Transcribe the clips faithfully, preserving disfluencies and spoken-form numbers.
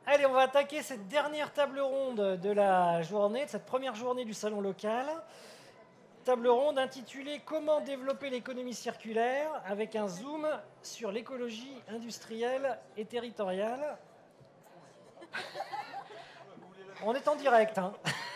Allez, on va attaquer cette dernière table ronde de la journée, de cette première journée du salon local. Table ronde intitulée « Comment développer l'économie circulaire ?» avec un zoom sur l'écologie industrielle et territoriale. On est en direct, hein.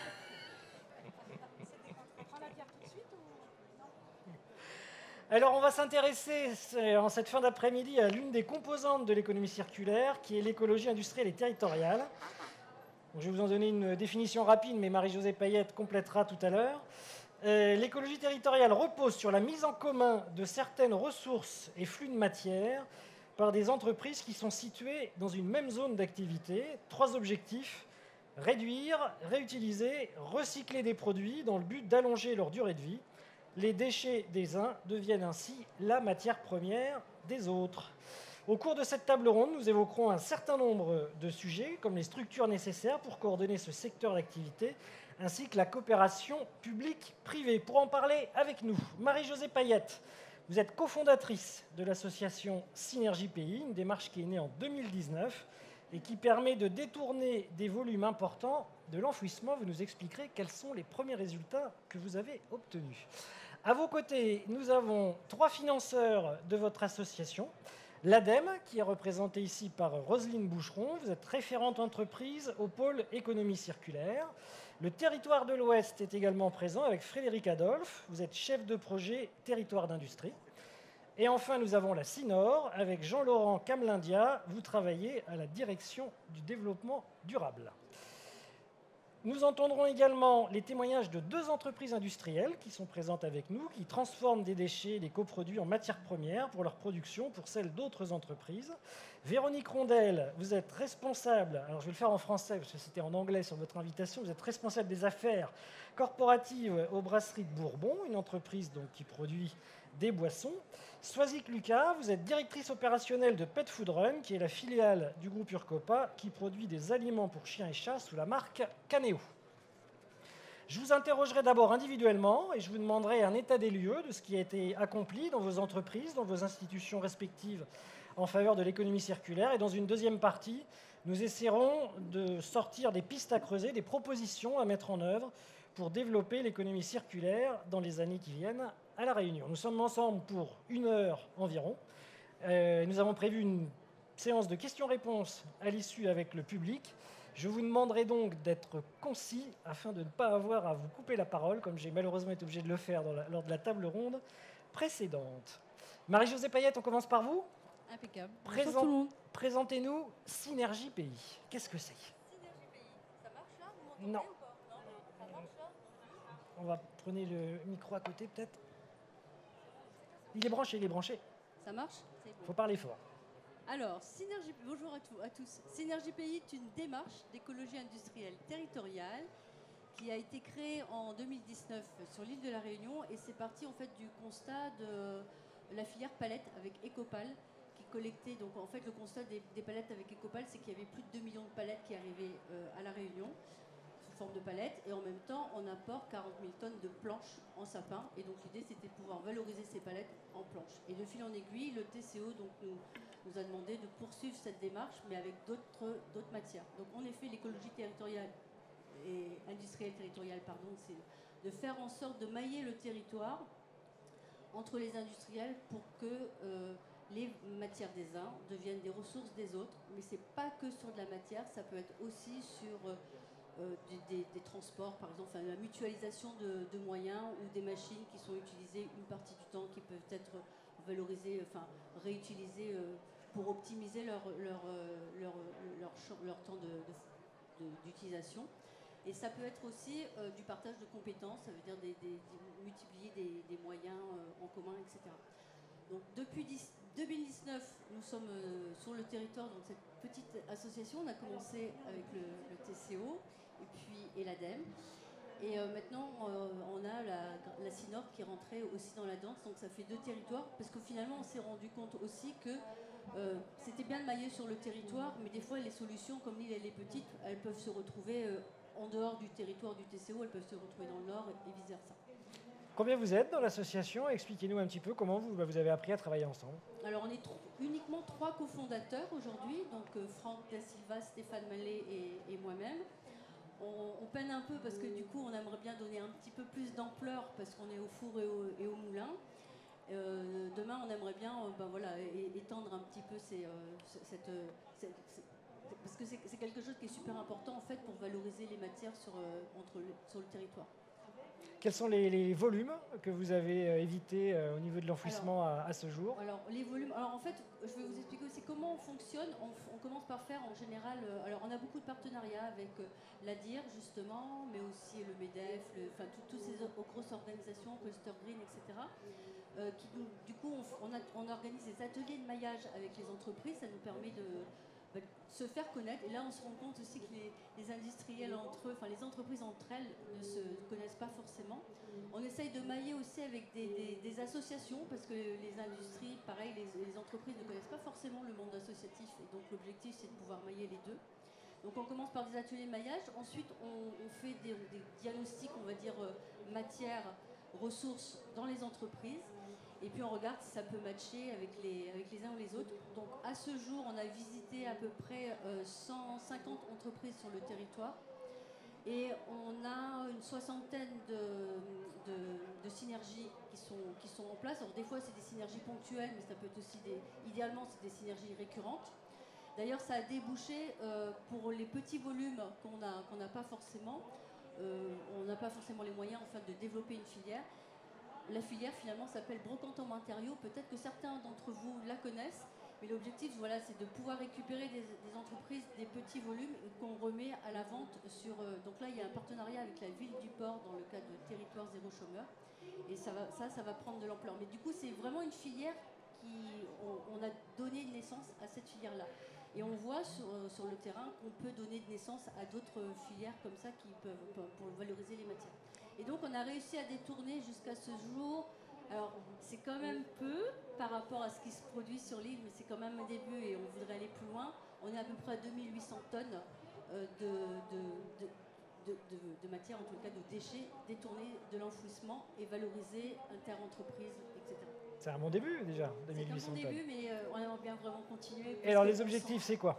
Alors, on va s'intéresser en cette fin d'après-midi à l'une des composantes de l'économie circulaire, qui est l'écologie industrielle et territoriale. Je vais vous en donner une définition rapide, mais Marie-Josée Payette complétera tout à l'heure. Euh, l'écologie territoriale repose sur la mise en commun de certaines ressources et flux de matière par des entreprises qui sont situées dans une même zone d'activité. Trois objectifs: réduire, réutiliser, recycler des produits dans le but d'allonger leur durée de vie. Les déchets des uns deviennent ainsi la matière première des autres. Au cours de cette table ronde, nous évoquerons un certain nombre de sujets, comme les structures nécessaires pour coordonner ce secteur d'activité, ainsi que la coopération publique-privée. Pour en parler avec nous, Marie-Josée Payette, vous êtes cofondatrice de l'association Synergie Pays, une démarche qui est née en deux mille dix-neuf et qui permet de détourner des volumes importants de l'enfouissement. Vous nous expliquerez quels sont les premiers résultats que vous avez obtenus. À vos côtés, nous avons trois financeurs de votre association. L'ADEME, qui est représentée ici par Roselyne Boucheron. Vous êtes référente entreprise au pôle économie circulaire. Le territoire de l'Ouest est également présent avec Frédéric Adolphe. Vous êtes chef de projet territoire d'industrie. Et enfin, nous avons la CINOR avec Jean-Laurent Camelindia. Vous travaillez à la direction du développement durable. Nous entendrons également les témoignages de deux entreprises industrielles qui sont présentes avec nous, qui transforment des déchets, des coproduits en matières premières pour leur production, pour celles d'autres entreprises. Véronique Rondel, vous êtes responsable, alors je vais le faire en français parce que c'était en anglais sur votre invitation, vous êtes responsable des affaires corporatives aux Brasseries de Bourbon, une entreprise donc qui produit des boissons. Swazik Lucas, vous êtes directrice opérationnelle de Pet Food Run, qui est la filiale du groupe Urcopa, qui produit des aliments pour chiens et chats sous la marque Canéo. Je vous interrogerai d'abord individuellement et je vous demanderai un état des lieux de ce qui a été accompli dans vos entreprises, dans vos institutions respectives en faveur de l'économie circulaire. Et dans une deuxième partie, nous essaierons de sortir des pistes à creuser, des propositions à mettre en œuvre pour développer l'économie circulaire dans les années qui viennent à La Réunion. Nous sommes ensemble pour une heure environ. Euh, nous avons prévu une séance de questions-réponses à l'issue avec le public. Je vous demanderai donc d'être concis afin de ne pas avoir à vous couper la parole, comme j'ai malheureusement été obligé de le faire dans la, lors de la table ronde précédente. Marie-Josée Payette, on commence par vous. Impeccable. Présent, tout le monde. Présentez-nous Synergie Pays. Qu'est-ce que c'est? Synergie Pays. Ça marche là? Vous m'entendez Non. ou pas? Non, non. Ça marche là? On va prendre le micro à côté peut-être. Il est branché, il est branché. Ça marche? C'est bon. Faut parler fort. Alors, Synergie, bonjour à, tout, à tous. Synergie Pays est une démarche d'écologie industrielle territoriale qui a été créée en deux mille dix-neuf sur l'île de la Réunion, et c'est parti en fait du constat de la filière palette avec Ecopal qui collectait. Donc en fait le constat des, des palettes avec Ecopal, c'est qu'il y avait plus de deux millions de palettes qui arrivaient euh, à la Réunion sous forme de palettes, et en même temps on apporte quarante mille tonnes de planches en sapin, et donc l'idée c'était de pouvoir valoriser ces palettes en planches. Et de fil en aiguille, le T C O donc nous nous a demandé de poursuivre cette démarche, mais avec d'autres d'autres matières. Donc en effet, l'écologie territoriale et industrielle territoriale, pardon, c'est de faire en sorte de mailler le territoire entre les industriels pour que euh, les matières des uns deviennent des ressources des autres. Mais c'est pas que sur de la matière, ça peut être aussi sur euh, euh, des, des, des transports, par exemple, enfin, la mutualisation de, de moyens ou des machines qui sont utilisées une partie du temps, qui peuvent être valorisées, enfin réutilisées euh, pour optimiser leur, leur, leur, leur, leur temps de, de, de, d'utilisation. Et ça peut être aussi euh, du partage de compétences, ça veut dire des, des, des, multiplier des, des moyens euh, en commun, et cetera. Donc depuis deux mille dix-neuf, nous sommes euh, sur le territoire de cette petite association. On a commencé avec le, le T C O et puis et l'ADEME. Et euh, maintenant, euh, on a la, la CINOR qui est rentrée aussi dans la danse. Donc ça fait deux territoires, parce que finalement, on s'est rendu compte aussi que euh, c'était bien de mailler sur le territoire, mais des fois, les solutions, comme l'île elle est petite, elles peuvent se retrouver euh, en dehors du territoire du T C O, elles peuvent se retrouver dans le nord et vice-versa. Combien vous êtes dans l'association? Expliquez-nous un petit peu comment vous, bah, vous avez appris à travailler ensemble. Alors on est tro- uniquement trois cofondateurs aujourd'hui, donc euh, Franck Da Silva, Stéphane Mallet et, et moi-même. On, on peine un peu parce que du coup on aimerait bien donner un petit peu plus d'ampleur parce qu'on est au four et au, et au moulin. Euh, demain on aimerait bien euh, ben voilà, é- étendre un petit peu ces, euh, c- cette, euh, cette- cette- parce que c'est c'est quelque chose qui est super important en fait pour valoriser les matières sur, euh, entre le, sur le territoire. Quels sont les, les volumes que vous avez euh, évités euh, au niveau de Alors, l'enfouissement à, à ce jour? Alors, les volumes. Alors, en fait, je vais vous expliquer aussi comment on fonctionne. On, f- on commence par faire en général. euh, alors, on a beaucoup de partenariats avec euh, l'A D I R, justement, mais aussi le MEDEF, le- enfin, tout- toutes ces o- grosses organisations, Cluster Green, et cetera. euh, qui, nous- du coup, on, f- on a- on organise des ateliers de maillage avec les entreprises. Ça nous permet de, bah, de se faire connaître. Et là, on se rend compte aussi que les, les industriels entre eux, enfin, les entreprises entre elles ne se connaissent pas forcément. On essaye de mailler aussi avec des, des- des associations parce que les industries, pareil, les, les entreprises ne connaissent pas forcément le monde associatif et donc l'objectif c'est de pouvoir mailler les deux. Donc on commence par des ateliers de maillage, ensuite on, on fait des, des diagnostics, on va dire, euh, matières, ressources dans les entreprises et puis on regarde si ça peut matcher avec les, avec les uns ou les autres. Donc à ce jour on a visité à peu près euh, cent cinquante entreprises sur le territoire. Et on a une soixantaine de, de, de synergies qui sont, qui sont en place. Alors des fois c'est des synergies ponctuelles, mais ça peut être aussi des, idéalement c'est des synergies récurrentes. D'ailleurs ça a débouché euh, pour les petits volumes qu'on n'a qu'on n'a pas forcément. Euh, on n'a pas forcément les moyens en fait, de développer une filière. La filière finalement s'appelle Brocante en matériaux. Peut-être que certains d'entre vous la connaissent. Mais l'objectif, voilà, c'est de pouvoir récupérer des, des entreprises, des petits volumes qu'on remet à la vente sur... euh, donc là, il y a un partenariat avec la ville du port dans le cadre de Territoire Zéro Chômeur. Et ça, va, ça, ça va prendre de l'ampleur. Mais du coup, c'est vraiment une filière qui... On, on a donné naissance à cette filière-là. Et on voit sur, euh, sur le terrain qu'on peut donner naissance à d'autres filières comme ça qui peuvent, pour valoriser les matières. Et donc, on a réussi à détourner jusqu'à ce jour... Alors, c'est quand même peu par rapport à ce qui se produit sur l'île, mais c'est quand même un début et on voudrait aller plus loin. On est à peu près à deux mille huit cents tonnes euh, de, de, de, de, de, de matière, en tout cas de déchets, détournés de l'enfouissement et valorisés inter-entreprises, et cetera. C'est un bon début déjà, deux mille huit cents tonnes. C'est un bon tonnes. début, mais euh, on aimerait bien vraiment continuer. Et alors les objectifs, c'est quoi?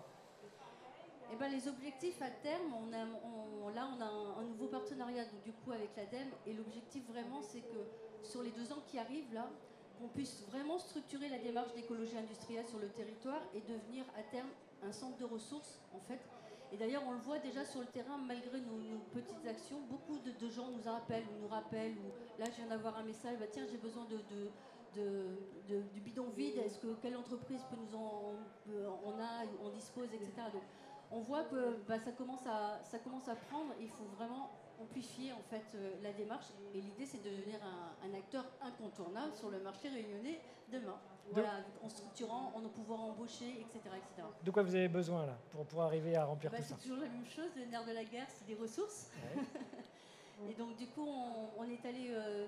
Eh ben, les objectifs à terme, on a, on, là on a un, un nouveau partenariat donc, du coup avec l'ADEME et l'objectif vraiment c'est que sur les deux ans qui arrivent là, qu'on puisse vraiment structurer la démarche d'écologie industrielle sur le territoire et devenir à terme un centre de ressources en fait. Et d'ailleurs on le voit déjà sur le terrain malgré nos, nos petites actions, beaucoup de, de gens nous appellent ou nous rappellent ou là je viens d'avoir un message, bah, tiens j'ai besoin de, de De, de, du bidon vide, est-ce que quelle entreprise peut nous en, on a, on dispose, et cetera. Donc, on voit que bah, ça, commence à, ça commence à prendre. Il faut vraiment amplifier en fait euh, la démarche. Et l'idée, c'est de devenir un, un acteur incontournable sur le marché réunionnais demain. Voilà, en structurant, en pouvoir embaucher, et cetera, et cetera. De quoi vous avez besoin là pour, pour arriver à remplir bah, tout ça? C'est toujours la même chose. Le nerf de la guerre, c'est des ressources. Ouais. Et donc, du coup, on, on est allé. Euh,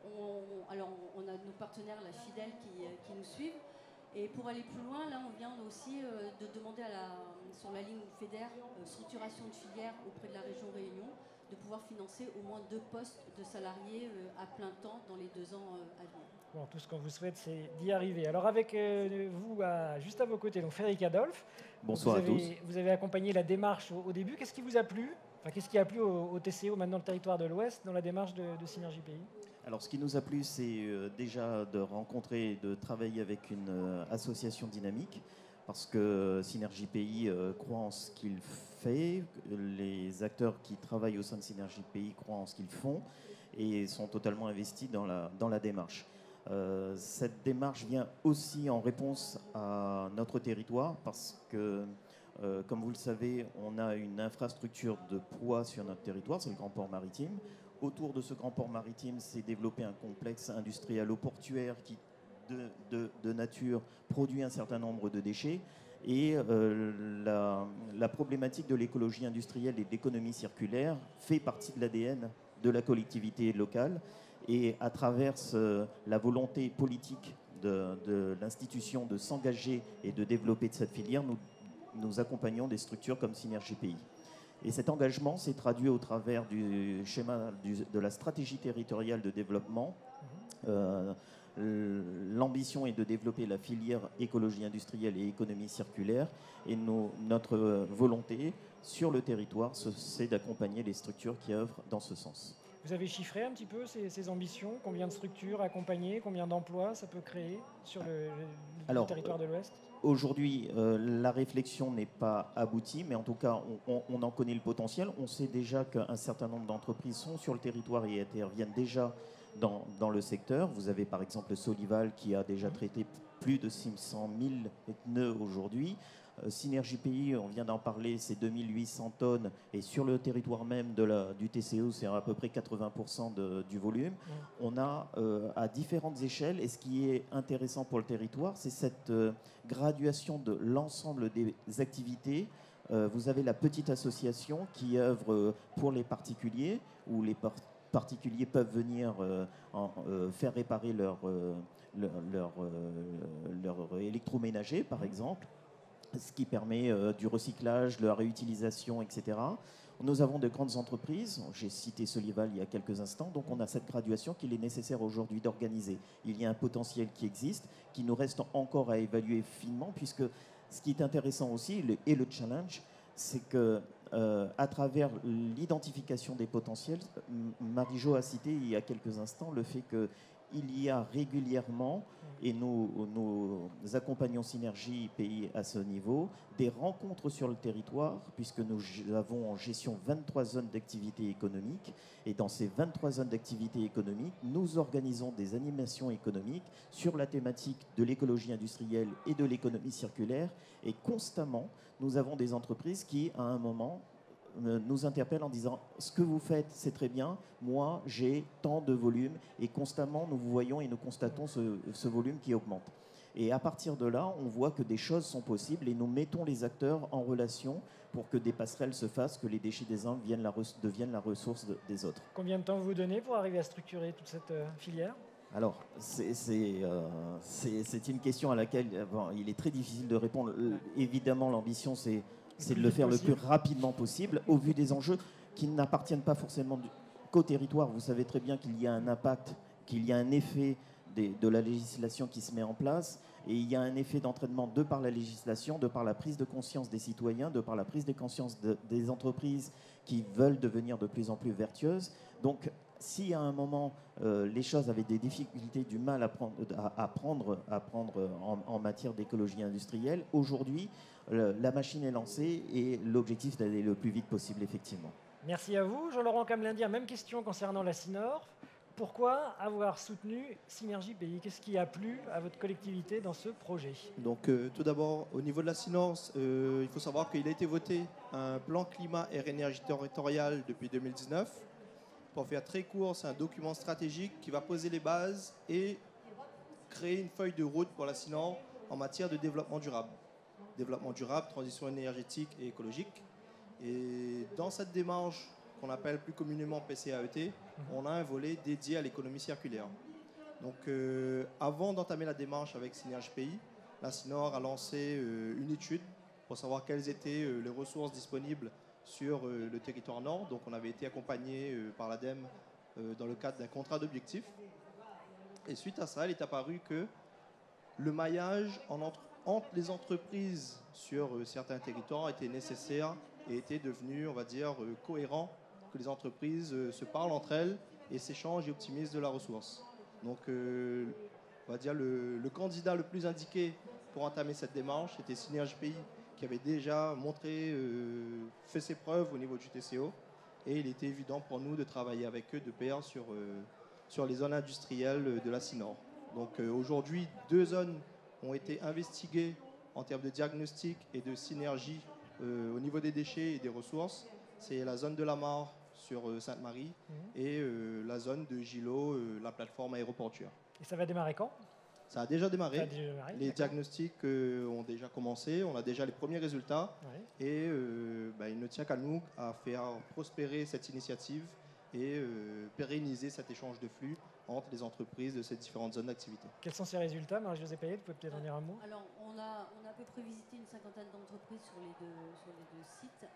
On, alors on a nos partenaires, la Fidèle, qui, qui nous suivent. Et pour aller plus loin, là, on vient aussi euh, de demander à la, sur la ligne FEDER, euh, structuration de filière auprès de la région Réunion, de pouvoir financer au moins deux postes de salariés euh, à plein temps dans les deux ans euh, à venir. Bon, tout ce qu'on vous souhaite, c'est d'y arriver. Alors avec euh, vous, à, juste à vos côtés, donc Frédéric Adolphe. Bonsoir vous avez, à tous. Vous avez accompagné la démarche au, au début. Qu'est-ce qui vous a plu? Enfin, qu'est-ce qui a plu au, au T C O, maintenant le territoire de l'Ouest, dans la démarche de, de Synergie Pays? Alors, ce qui nous a plu, c'est euh, déjà de rencontrer et de travailler avec une euh, association dynamique, parce que Synergie Pays euh, croit en ce qu'il fait, les acteurs qui travaillent au sein de Synergie Pays croient en ce qu'ils font et sont totalement investis dans la, dans la démarche. Euh, cette démarche vient aussi en réponse à notre territoire, parce que, euh, comme vous le savez, on a une infrastructure de poids sur notre territoire, c'est le Grand Port Maritime. Autour de ce grand port maritime s'est développé un complexe industriel-portuaire qui, de, de, de nature, produit un certain nombre de déchets. Et euh, la, la problématique de l'écologie industrielle et de l'économie circulaire fait partie de l'A D N de la collectivité locale. Et à travers euh, la volonté politique de, de l'institution de s'engager et de développer de cette filière, nous, nous accompagnons des structures comme Synergie Pays. Et cet engagement s'est traduit au travers du schéma du, de la stratégie territoriale de développement. Euh, L'ambition est de développer la filière écologie industrielle et économie circulaire. Et nos, notre volonté sur le territoire, c'est d'accompagner les structures qui œuvrent dans ce sens. Vous avez chiffré un petit peu ces, ces ambitions? Combien de structures accompagnées? Combien d'emplois ça peut créer sur le, le Alors, territoire de l'Ouest? Aujourd'hui, euh, la réflexion n'est pas aboutie, mais en tout cas, on, on, on en connaît le potentiel. On sait déjà qu'un certain nombre d'entreprises sont sur le territoire et interviennent déjà dans, dans le secteur. Vous avez par exemple Solival qui a déjà traité plus de six cent mille nœuds aujourd'hui. Euh, Synergie Pays, on vient d'en parler, c'est deux mille huit cents tonnes. Et sur le territoire même de la, du T C O, c'est à peu près quatre-vingts pour cent de, du volume. Ouais. On a euh, à différentes échelles. Et ce qui est intéressant pour le territoire, c'est cette euh, graduation de l'ensemble des activités. Euh, vous avez la petite association qui œuvre euh, pour les particuliers, où les par particuliers peuvent venir euh, en, euh, faire réparer leur, euh, leur, leur, euh, leur électroménager, par exemple, ce qui permet euh, du recyclage, de la réutilisation, et cetera. Nous avons de grandes entreprises, j'ai cité Solival il y a quelques instants, donc on a cette graduation qu'il est nécessaire aujourd'hui d'organiser. Il y a un potentiel qui existe, qui nous reste encore à évaluer finement, puisque ce qui est intéressant aussi, le, et le challenge, c'est que euh, à travers l'identification des potentiels, Marie-Jo a cité il y a quelques instants le fait qu'il y a régulièrement, et nous, nous accompagnons Synergie Pays à ce niveau, des rencontres sur le territoire, puisque nous avons en gestion vingt-trois zones d'activité économique. Et dans ces vingt-trois zones d'activité économique, nous organisons des animations économiques sur la thématique de l'écologie industrielle et de l'économie circulaire. Et constamment, nous avons des entreprises qui, à un moment, nous interpellent en disant « ce que vous faites, c'est très bien, moi, j'ai tant de volume » et constamment, nous vous voyons et nous constatons ce, ce volume qui augmente. Et à partir de là, on voit que des choses sont possibles et nous mettons les acteurs en relation pour que des passerelles se fassent, que les déchets des uns viennent la deviennent la ressource de, des autres. Combien de temps vous donnez pour arriver à structurer toute cette euh, filière ? Alors, c'est euh, une question à laquelle bon, il est très difficile de répondre. Euh, évidemment, l'ambition, c'est c'est de le faire possible. le plus rapidement possible, au vu des enjeux qui n'appartiennent pas forcément qu'au territoire. Vous savez très bien qu'il y a un impact, qu'il y a un effet des, de la législation qui se met en place, et il y a un effet d'entraînement de par la législation, de par la prise de conscience des citoyens, de par la prise de conscience de, des entreprises qui veulent devenir de plus en plus vertueuses. Donc, si à un moment, euh, les choses avaient des difficultés, du mal à prendre, à, à prendre, à prendre en, en matière d'écologie industrielle, aujourd'hui, le, la machine est lancée et l'objectif c'est d'aller le plus vite possible, effectivement. Merci à vous. Jean-Laurent Camelindier, même question concernant la Sinor. Pourquoi avoir soutenu Synergie Pays? Qu'est-ce qui a plu à votre collectivité dans ce projet? Donc, euh, tout d'abord, au niveau de la Sinor, euh, il faut savoir qu'il a été voté un plan climat et énergie territoriale depuis deux mille dix-neuf. Pour faire très court, c'est un document stratégique qui va poser les bases et créer une feuille de route pour la Sinor en matière de développement durable. Développement durable, transition énergétique et écologique. Et dans cette démarche qu'on appelle plus communément P C A E T, on a un volet dédié à l'économie circulaire. Donc euh, avant d'entamer la démarche avec Synergie Pays, la Sinor a lancé euh, une étude pour savoir quelles étaient euh, les ressources disponibles sur euh, le territoire nord. Donc on avait été accompagné euh, par l'ADEME euh, dans le cadre d'un contrat d'objectifs. Et suite à ça, il est apparu que le maillage en entre, entre les entreprises sur euh, certains territoires était nécessaire et était devenu, on va dire, euh, cohérent, que les entreprises euh, se parlent entre elles et s'échangent et optimisent de la ressource. Donc euh, on va dire le, le candidat le plus indiqué pour entamer cette démarche était Synergie Pays, qui avait déjà montré, euh, fait ses preuves au niveau du T C O. Et il était évident pour nous de travailler avec eux de pair sur, euh, sur les zones industrielles de la Sinor. Donc euh, aujourd'hui, deux zones ont été investiguées en termes de diagnostic et de synergie euh, au niveau des déchets et des ressources. C'est la zone de la Mare sur euh, Sainte-Marie mmh. et euh, la zone de Gillot, euh, la plateforme aéroportuaire. Et ça va démarrer quand ? Ça a déjà démarré. A déjà démarré les diagnostics euh, ont déjà commencé. On a déjà les premiers résultats. Ouais. Et euh, bah, il ne tient qu'à nous à faire prospérer cette initiative et euh, pérenniser cet échange de flux entre les entreprises de ces différentes zones d'activité. Quels sont ces résultats, Marie-Josée Payet? Vous pouvez peut-être en dire un mot? Alors, on a, on a à peu près visité une cinquantaine d'entreprises sur les deux, sur les deux sites.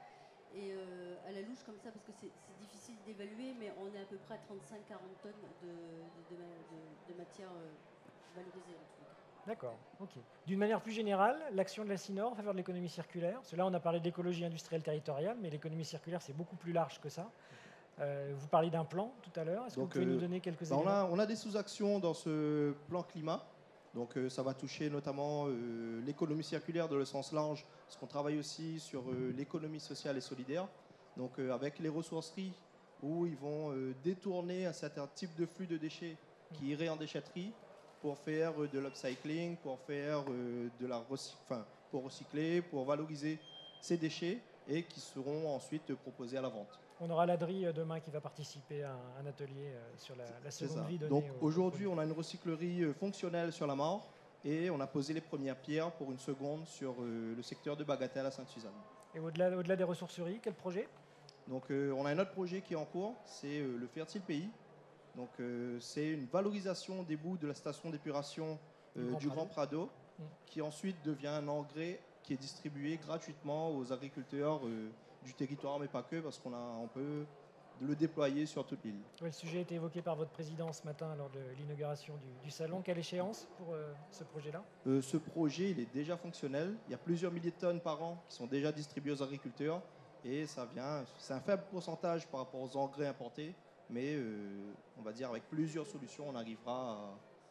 Et euh, à la louche comme ça, parce que c'est difficile d'évaluer, mais on est à peu près à trente-cinq à quarante tonnes de, de, de, de, de matière euh, valorisée en tout cas. D'accord, ok. D'une manière plus générale, l'action de la CINOR en faveur de l'économie circulaire, parce que là on a parlé d'écologie industrielle territoriale, mais l'économie circulaire c'est beaucoup plus large que ça. Euh, vous parliez d'un plan tout à l'heure, est-ce que vous pouvez euh, nous donner quelques bah éléments? on a, on a des sous-actions dans ce plan climat, donc euh, ça va toucher notamment euh, l'économie circulaire dans le sens large, parce qu'on travaille aussi sur euh, l'économie sociale et solidaire, donc euh, avec les ressourceries, où ils vont euh, détourner un certain type de flux de déchets qui irait en déchetterie, pour faire de l'upcycling, pour faire de la recy- enfin, pour recycler, pour valoriser ces déchets et qui seront ensuite proposés à la vente. On aura l'Adri demain qui va participer à un atelier sur la, la seconde vie donnée. Donc aujourd'hui, on a une recyclerie fonctionnelle sur la Mare et on a posé les premières pierres pour une seconde sur le secteur de Bagatelle à Sainte-Suzanne. Et au-delà, au-delà des ressourceries, quel projet? Donc euh, on a un autre projet qui est en cours, c'est euh, le Fertile Pays. Donc euh, c'est une valorisation des bouts de la station d'épuration euh, du Grand Prado, mmh. qui ensuite devient un engrais qui est distribué gratuitement aux agriculteurs euh, du territoire, mais pas que, parce qu'on a, on peut le déployer sur toute l'île. Ouais, le sujet a été évoqué par votre président ce matin lors de l'inauguration du, du salon. Quelle échéance pour euh, ce projet-là? euh, Ce projet, il est déjà fonctionnel. Il y a plusieurs milliers de tonnes par an qui sont déjà distribuées aux agriculteurs. Et ça vient, c'est un faible pourcentage par rapport aux engrais importés. Mais euh, on va dire avec plusieurs solutions, on arrivera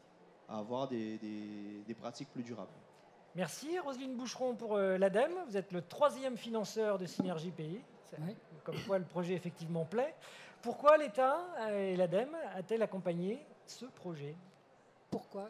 à, à avoir des, des, des pratiques plus durables. Merci Roselyne Boucheron pour euh, l'ADEME. Vous êtes le troisième financeur de Synergie Pays. Oui. Comme quoi le projet effectivement plaît. Pourquoi l'État et l'ADEME a-t-elle accompagné ce projet? Pourquoi?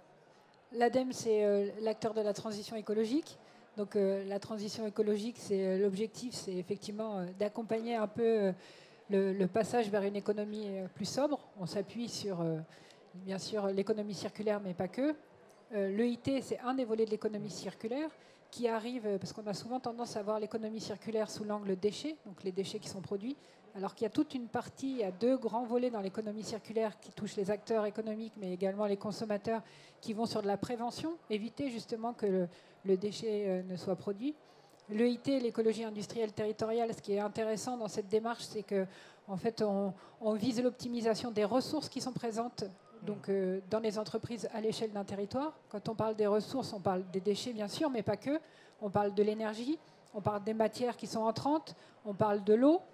L'ADEME, c'est euh, l'acteur de la transition écologique. Donc euh, la transition écologique, c'est euh, l'objectif, c'est effectivement euh, d'accompagner un peu euh, le, le passage vers une économie euh, plus sobre. On s'appuie sur, euh, bien sûr, l'économie circulaire, mais pas que. Euh, L'E I T, c'est un des volets de l'économie circulaire qui arrive, euh, parce qu'on a souvent tendance à voir l'économie circulaire sous l'angle déchets, donc les déchets qui sont produits, alors qu'il y a toute une partie, il y a deux grands volets dans l'économie circulaire qui touchent les acteurs économiques, mais également les consommateurs, qui vont sur de la prévention, éviter justement que le, le déchet euh, ne soit produit. L'E I T, l'écologie industrielle territoriale, ce qui est intéressant dans cette démarche, c'est que en fait, on, on vise l'optimisation des ressources qui sont présentes donc, euh, dans les entreprises à l'échelle d'un territoire. Quand on parle des ressources, on parle des déchets, bien sûr, mais pas que. On parle de l'énergie, on parle des matières qui sont entrantes, on parle de l'eau,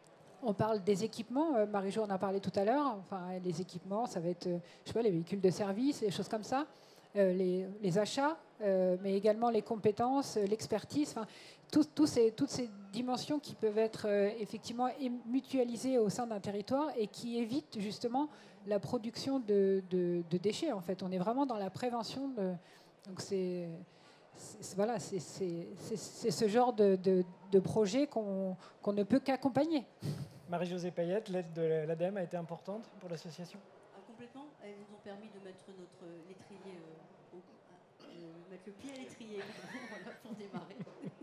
on parle des équipements. Euh, Marie-Jo en a parlé tout à l'heure. Enfin, les équipements, ça va être, euh, je sais pas, les véhicules de service, les choses comme ça, euh, les, les achats, euh, mais également les compétences, l'expertise. Enfin, tout, tout ces, toutes ces dimensions qui peuvent être euh, effectivement mutualisées au sein d'un territoire et qui évitent justement la production de, de, de déchets. En fait, on est vraiment dans la prévention. De, donc c'est voilà, c'est ce genre de, de, de projet qu'on qu'on ne peut qu'accompagner. Marie-Josée Payette, l'aide de l'ADEME a été importante pour l'association? Ah, complètement. Elles nous ont permis de mettre notre l'étrier, euh, euh, mettre le pied à l'étrier voilà, pour démarrer.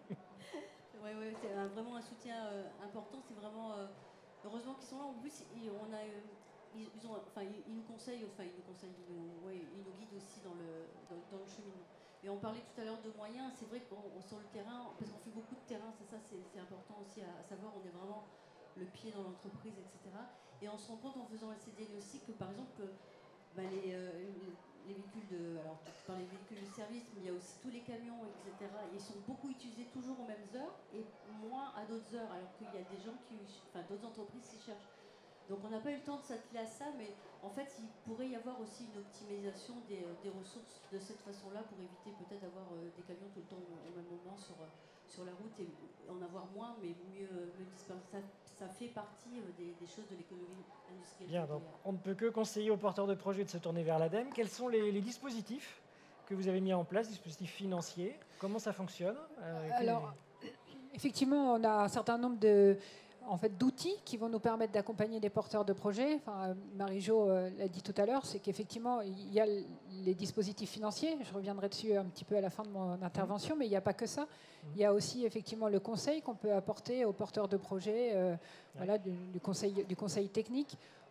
Ouais, ouais, c'est un, vraiment un soutien euh, important. C'est vraiment euh, heureusement qu'ils sont là. En plus, ils, on a, euh, ils, ils, ont, enfin, ils, ils nous conseillent, enfin, ils nous conseillent, ils nous, ouais, ils nous guident aussi dans le dans, dans le cheminement. Et on parlait tout à l'heure de moyens. C'est vrai qu'on sur le terrain, parce qu'on fait beaucoup de terrain, c'est ça, c'est important aussi à, à savoir. On est vraiment le pied dans l'entreprise, et cetera. Et on se rend compte en faisant le C D N aussi que, par exemple, bah, les, euh, les véhicules de, alors tu parlais des véhicules de service, mais il y a aussi tous les camions, et cetera. Ils sont beaucoup utilisés toujours aux mêmes heures et moins à d'autres heures, alors qu'il y a des gens qui, enfin, d'autres entreprises qui cherchent. Donc on n'a pas eu le temps de s'atteler à ça, mais en fait, il pourrait y avoir aussi une optimisation des, des ressources de cette façon-là pour éviter peut-être d'avoir euh, des camions tout le temps au, au même moment sur, sur la route et en avoir moins, mais mieux, mieux disperser. Ça, ça fait partie euh, des, des choses de l'économie industrielle. Bien, donc on ne peut que conseiller aux porteurs de projets de se tourner vers l'ADEME. Quels sont les, les dispositifs que vous avez mis en place, dispositifs financiers? Comment ça fonctionne? euh, Alors, effectivement, on a un certain nombre de... En fait, d'outils qui vont nous permettre d'accompagner les porteurs de projets. Enfin, Marie-Jo euh, l'a dit tout à l'heure, c'est qu'effectivement, il y a les dispositifs financiers. Je reviendrai dessus un petit peu à la fin de mon intervention, mais il n'y a pas que ça. Il y a aussi effectivement le conseil qu'on peut apporter aux porteurs de projets, euh, ouais. voilà, du, du, conseil, du conseil technique.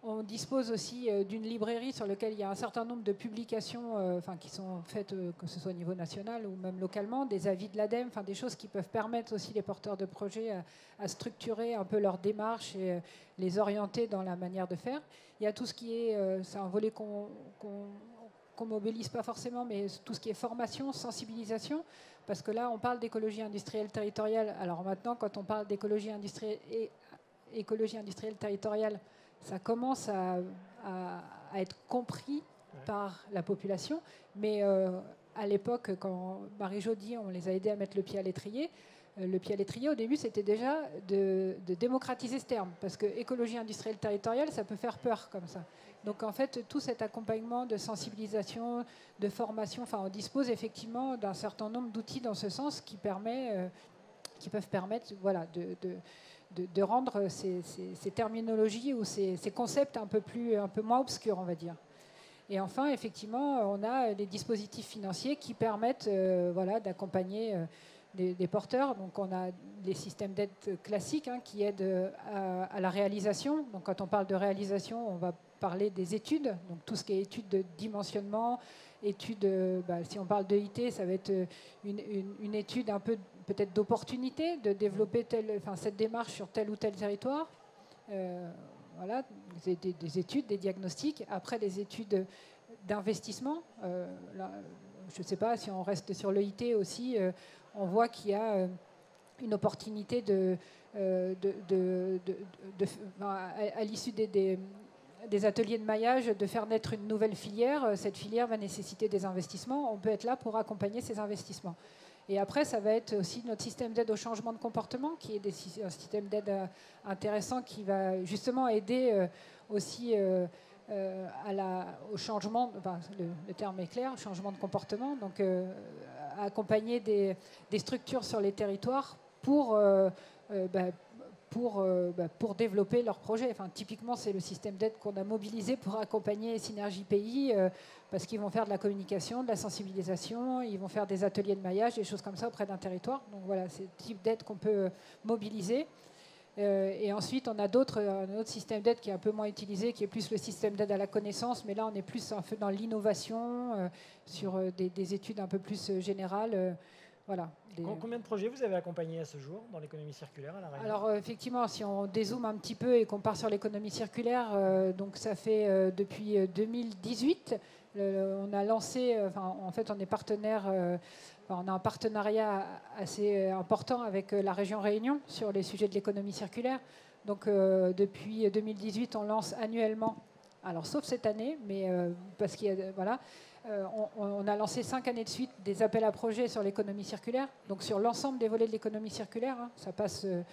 On dispose aussi euh, d'une librairie sur laquelle il y a un certain nombre de publications euh, enfin, qui sont faites, euh, que ce soit au niveau national ou même localement, des avis de l'ADEME, enfin, des choses qui peuvent permettre aussi les porteurs de projets à, à structurer un peu leur démarche et euh, les orienter dans la manière de faire. Il y a tout ce qui est, euh, c'est un volet qu'on qu'on, qu'on mobilise pas forcément, mais tout ce qui est formation, sensibilisation, parce que là, on parle d'écologie industrielle territoriale. Alors maintenant, quand on parle d'écologie industrielle, et, écologie industrielle territoriale, ça commence à, à, à être compris ouais. par la population. Mais euh, à l'époque, quand Marie-Jo dit on les a aidés à mettre le pied à l'étrier, euh, le pied à l'étrier, au début, c'était déjà de, de démocratiser ce terme. Parce que écologie industrielle territoriale, ça peut faire peur comme ça. Donc en fait, tout cet accompagnement de sensibilisation, de formation, enfin, on dispose effectivement d'un certain nombre d'outils dans ce sens qui, permet, euh, qui peuvent permettre voilà, de... de De, de rendre ces, ces, ces terminologies ou ces, ces concepts un peu, plus, un peu moins obscurs, on va dire. Et enfin, effectivement, on a des dispositifs financiers qui permettent euh, voilà, d'accompagner euh, des, des porteurs. Donc, on a les systèmes d'aide classiques hein, qui aident à, à la réalisation. Donc, quand on parle de réalisation, on va parler des études. Donc, tout ce qui est études de dimensionnement, études, bah, si on parle de I T, ça va être une, une, une étude un peu peut-être d'opportunité de développer telle, enfin, cette démarche sur tel ou tel territoire. Euh, voilà, des, des, des études, des diagnostics. Après, des études d'investissement. Euh, là, je ne sais pas si on reste sur l'E I T aussi, euh, on voit qu'il y a euh, une opportunité de, euh, de, de, de, de, de à, à l'issue des, des des ateliers de maillage, de faire naître une nouvelle filière. Cette filière va nécessiter des investissements. On peut être là pour accompagner ces investissements. Et après, ça va être aussi notre système d'aide au changement de comportement, qui est des, un système d'aide intéressant qui va justement aider euh, aussi euh, euh, à la, au changement, enfin, le, le terme est clair, changement de comportement, donc euh, à accompagner des, des structures sur les territoires pour... Euh, euh, bah, Pour, euh, bah, pour développer leurs projets. Enfin, typiquement, c'est le système d'aide qu'on a mobilisé pour accompagner Synergie Pays, euh, parce qu'ils vont faire de la communication, de la sensibilisation, ils vont faire des ateliers de maillage, des choses comme ça auprès d'un territoire. Donc voilà, c'est le type d'aide qu'on peut mobiliser. Euh, et ensuite, on a d'autres, un autre système d'aide qui est un peu moins utilisé, qui est plus le système d'aide à la connaissance, mais là, on est plus un peu dans l'innovation, euh, sur euh, des, des études un peu plus euh, générales. Euh, Voilà, des... Combien de projets vous avez accompagnés à ce jour dans l'économie circulaire à la Réunion ? Alors euh, effectivement, si on dézoome un petit peu et qu'on part sur l'économie circulaire, euh, donc ça fait euh, depuis deux mille dix-huit, le, on a lancé, euh, en fait on est partenaire, euh, on a un partenariat assez important avec euh, la région Réunion sur les sujets de l'économie circulaire. Donc euh, depuis deux mille dix-huit, on lance annuellement, alors sauf cette année, mais euh, parce qu'il y a, voilà. Euh, on, on a lancé cinq années de suite des appels à projets sur l'économie circulaire, donc sur l'ensemble des volets de l'économie circulaire. Hein, ça passe euh,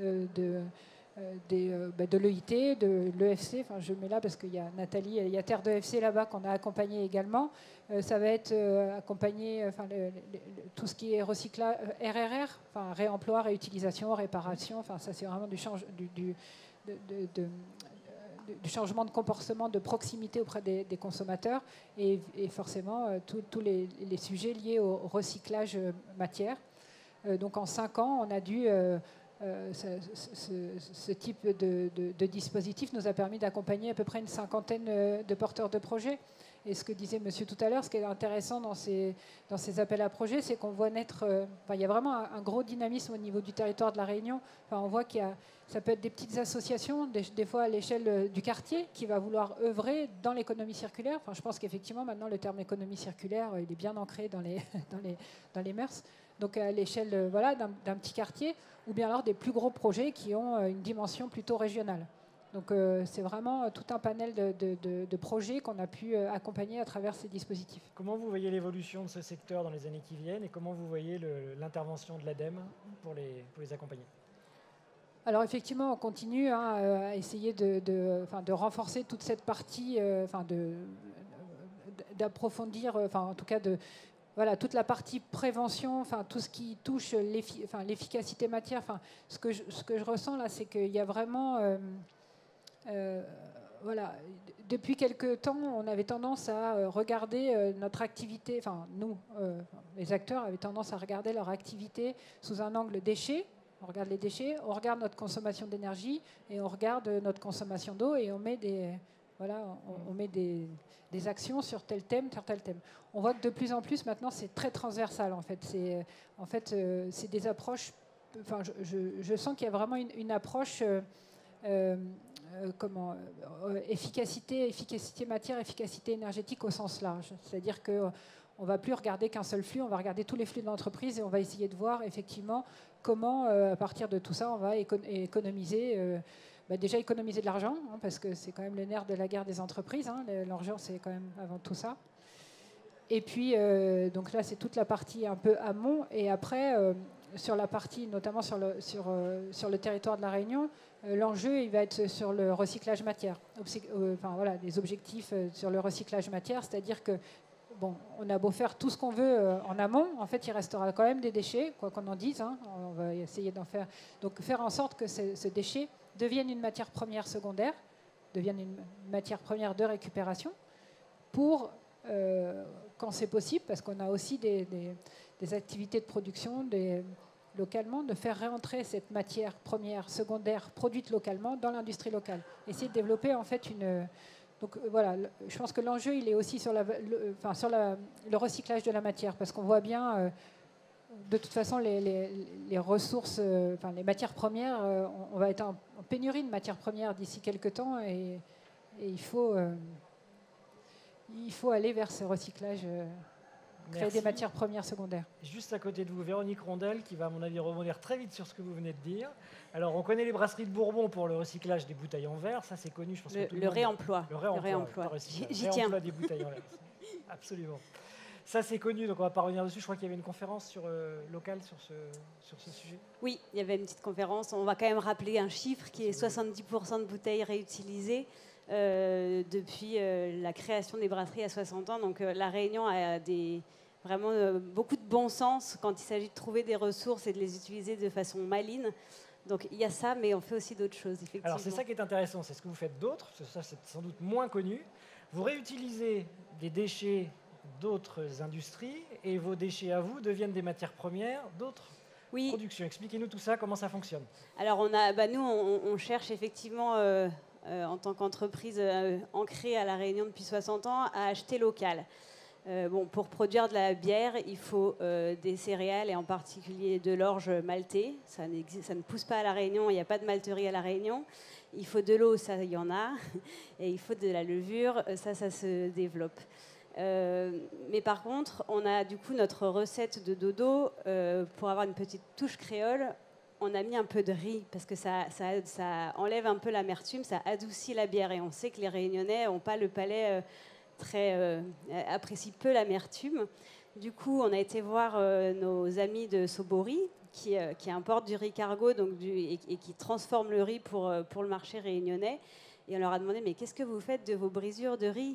de, euh, des, euh, bah, de l'E I T, de l'E F C, enfin je mets là parce qu'il y a Nathalie, il y a Terre de F C là-bas qu'on a accompagné également. Euh, ça va être euh, accompagné, enfin le, le, le, tout ce qui est recyclage, R R R, enfin réemploi, réutilisation, réparation, enfin ça c'est vraiment du change, du, du de, de, de du changement de comportement, de proximité auprès des, des consommateurs et, et forcément euh, tous les, les sujets liés au recyclage euh, matière. Euh, donc en cinq ans, on a dû, euh, euh, ce, ce, ce type de, de, de dispositif nous a permis d'accompagner à peu près une cinquantaine de porteurs de projets. Et ce que disait monsieur tout à l'heure, ce qui est intéressant dans ces, dans ces appels à projets, c'est qu'on voit naître, euh, enfin, il y a vraiment un, un gros dynamisme au niveau du territoire de la Réunion. Enfin, on voit qu'il y a, ça peut être des petites associations, des, des fois à l'échelle du quartier, qui va vouloir œuvrer dans l'économie circulaire. Enfin, je pense qu'effectivement, maintenant, le terme économie circulaire, il est bien ancré dans les, dans les, dans les mœurs. Donc à l'échelle voilà, d'un, d'un petit quartier, ou bien alors des plus gros projets qui ont une dimension plutôt régionale. Donc euh, c'est vraiment tout un panel de, de, de, de projets qu'on a pu euh, accompagner à travers ces dispositifs. Comment vous voyez l'évolution de ce secteur dans les années qui viennent et comment vous voyez le, l'intervention de l'ADEME pour les, pour les accompagner ? Alors effectivement, on continue hein, à essayer de, de, enfin, de renforcer toute cette partie, euh, enfin, de, d'approfondir, enfin, en tout cas de... Voilà, toute la partie prévention, enfin, tout ce qui touche l'effi- enfin, l'efficacité matière. Enfin, ce, que je, ce que je ressens là, c'est qu'il y a vraiment... Euh, euh, voilà, depuis quelque temps, on avait tendance à regarder euh, notre activité, enfin, nous, euh, les acteurs, avaient tendance à regarder leur activité sous un angle déchet. On regarde les déchets, on regarde notre consommation d'énergie et on regarde notre consommation d'eau et on met des, voilà, on, on met des, des actions sur tel thème, sur tel thème. On voit que de plus en plus maintenant c'est très transversal en fait. C'est, en fait, euh, c'est des approches. Enfin, je, je, je sens qu'il y a vraiment une, une approche. Euh, euh, euh, comment euh, efficacité, efficacité matière, efficacité énergétique au sens large. C'est-à-dire que euh, on ne va plus regarder qu'un seul flux, on va regarder tous les flux de l'entreprise et on va essayer de voir effectivement comment, euh, à partir de tout ça, on va éco- économiser, euh, bah déjà économiser de l'argent, hein, parce que c'est quand même le nerf de la guerre des entreprises. Hein, l'argent, c'est quand même avant tout ça. Et puis, euh, donc là, c'est toute la partie un peu amont. Et après, euh, sur la partie, notamment sur le, sur, euh, sur le territoire de la Réunion, euh, l'enjeu, il va être sur le recyclage matière. Obsi- euh, enfin, voilà, des objectifs euh, sur le recyclage matière, c'est-à-dire que bon, on a beau faire tout ce qu'on veut euh, en amont, en fait, il restera quand même des déchets, quoi qu'on en dise. Hein, on va essayer d'en faire. Donc, faire en sorte que ce, ce déchet devienne une matière première secondaire, devienne une matière première de récupération, pour, euh, quand c'est possible, parce qu'on a aussi des, des, des activités de production des, localement, de faire réentrer cette matière première secondaire produite localement dans l'industrie locale. Essayer de développer, en fait, une... Donc voilà, je pense que l'enjeu, il est aussi sur, la, le, enfin, sur la, le recyclage de la matière, parce qu'on voit bien, euh, de toute façon, les, les, les ressources, euh, enfin, les matières premières, euh, on, on va être en, en pénurie de matières premières d'ici quelques temps, et, et il, faut, euh, il faut aller vers ce recyclage, euh, créer Merci. des matières premières secondaires. Juste à côté de vous, Véronique Rondel, qui va, à mon avis, rebondir très vite sur ce que vous venez de dire. Alors, on connaît les brasseries de Bourbon pour le recyclage des bouteilles en verre. Ça, c'est connu, je pense Le, que tout le, le monde... réemploi. Le réemploi. Le réemploi. J'y tiens. Réemploi des bouteilles en verre. Absolument. Ça, c'est connu, donc on ne va pas revenir dessus. Je crois qu'il y avait une conférence sur, euh, locale sur ce, sur ce sujet. Oui, il y avait une petite conférence. On va quand même rappeler un chiffre qui est soixante-dix pour cent de bouteilles réutilisées euh, depuis euh, la création des brasseries à soixante ans. Donc, euh, la Réunion a des... vraiment euh, beaucoup de bon sens quand il s'agit de trouver des ressources et de les utiliser de façon maligne. Donc il y a ça, mais on fait aussi d'autres choses, effectivement. Alors c'est ça qui est intéressant, c'est ce que vous faites d'autres, parce que ça c'est sans doute moins connu. Vous réutilisez des déchets d'autres industries et vos déchets à vous deviennent des matières premières d'autres oui. productions. Expliquez-nous tout ça, comment ça fonctionne. Alors on a, bah nous, on, on cherche effectivement, euh, euh, en tant qu'entreprise euh, ancrée à La Réunion depuis soixante ans, à acheter local. Euh, bon, pour produire de la bière, il faut euh, des céréales et en particulier de l'orge maltée. Ça, ça ne pousse pas à La Réunion, il n'y a pas de malterie à La Réunion. Il faut de l'eau, ça il y en a. Et il faut de la levure, ça, ça se développe. Euh, mais par contre, on a du coup notre recette de dodo. Euh, pour avoir une petite touche créole, on a mis un peu de riz parce que ça, ça, ça enlève un peu l'amertume, ça adoucit la bière. Et on sait que les Réunionnais n'ont pas le palais... Euh, très euh, apprécie peu l'amertume. Du coup, on a été voir euh, nos amis de Sobori qui, euh, qui importent du riz cargo donc du, et, et qui transforment le riz pour, euh, pour le marché réunionnais. Et on leur a demandé, mais qu'est-ce que vous faites de vos brisures de riz?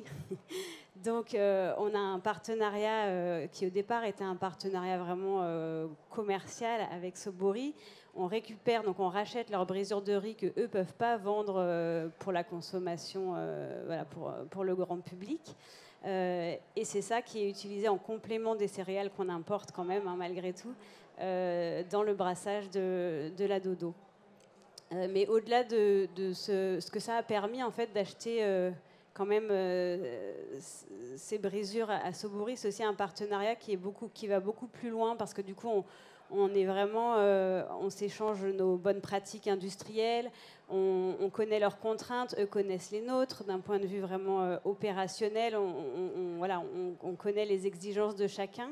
Donc, euh, on a un partenariat euh, qui, au départ, était un partenariat vraiment euh, commercial avec Sobori. On récupère, donc on rachète leurs brisures de riz que eux peuvent pas vendre euh, pour la consommation, euh, voilà, pour, pour le grand public. Euh, et c'est ça qui est utilisé en complément des céréales qu'on importe quand même, hein, malgré tout, euh, dans le brassage de, de la dodo. Euh, mais au-delà de, de ce, ce que ça a permis, en fait, d'acheter euh, quand même euh, ces brisures à, à Sobori, c'est aussi un partenariat qui, est beaucoup, qui va beaucoup plus loin parce que du coup, on On est vraiment, euh, on s'échange nos bonnes pratiques industrielles, on, on connaît leurs contraintes, eux connaissent les nôtres. D'un point de vue vraiment euh, opérationnel, on, on, on, voilà, on, on connaît les exigences de chacun.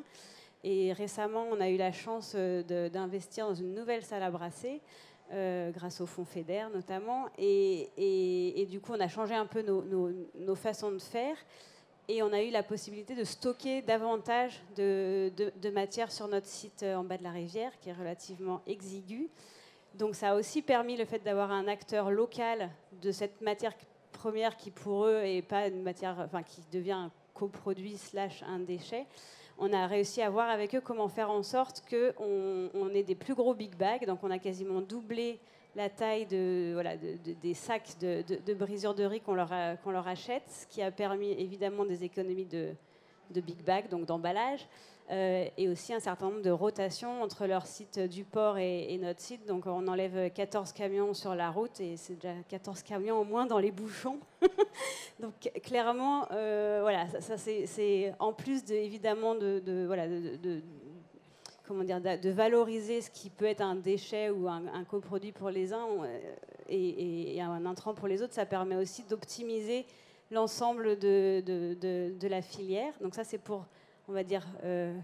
Et récemment, on a eu la chance de, d'investir dans une nouvelle salle à brasser, euh, grâce au fonds FEDER notamment. Et, et, et du coup, on a changé un peu nos, nos, nos façons de faire. Et on a eu la possibilité de stocker davantage de, de, de matière sur notre site en bas de la rivière, qui est relativement exigu. Donc ça a aussi permis le fait d'avoir un acteur local de cette matière première qui, pour eux, est pas une matière, enfin, qui devient un coproduit slash un déchet. On a réussi à voir avec eux comment faire en sorte qu'on on ait des plus gros big bags. Donc on a quasiment doublé la taille de, voilà, de, de, des sacs de, de, de brisures de riz qu'on leur, a, qu'on leur achète, ce qui a permis évidemment des économies de, de big bag, donc d'emballage. euh, et aussi un certain nombre de rotations entre leur site du port et, et notre site. Donc on enlève quatorze camions sur la route et c'est déjà quatorze camions au moins dans les bouchons. Donc clairement, euh, voilà, ça, ça c'est en plus de, évidemment de, de, voilà, de, de, comment dire, de valoriser ce qui peut être un déchet ou un, un coproduit pour les uns et, et, et un intrant pour les autres, ça permet aussi d'optimiser l'ensemble de, de, de, de la filière. Donc ça, c'est pour, on va dire, euh,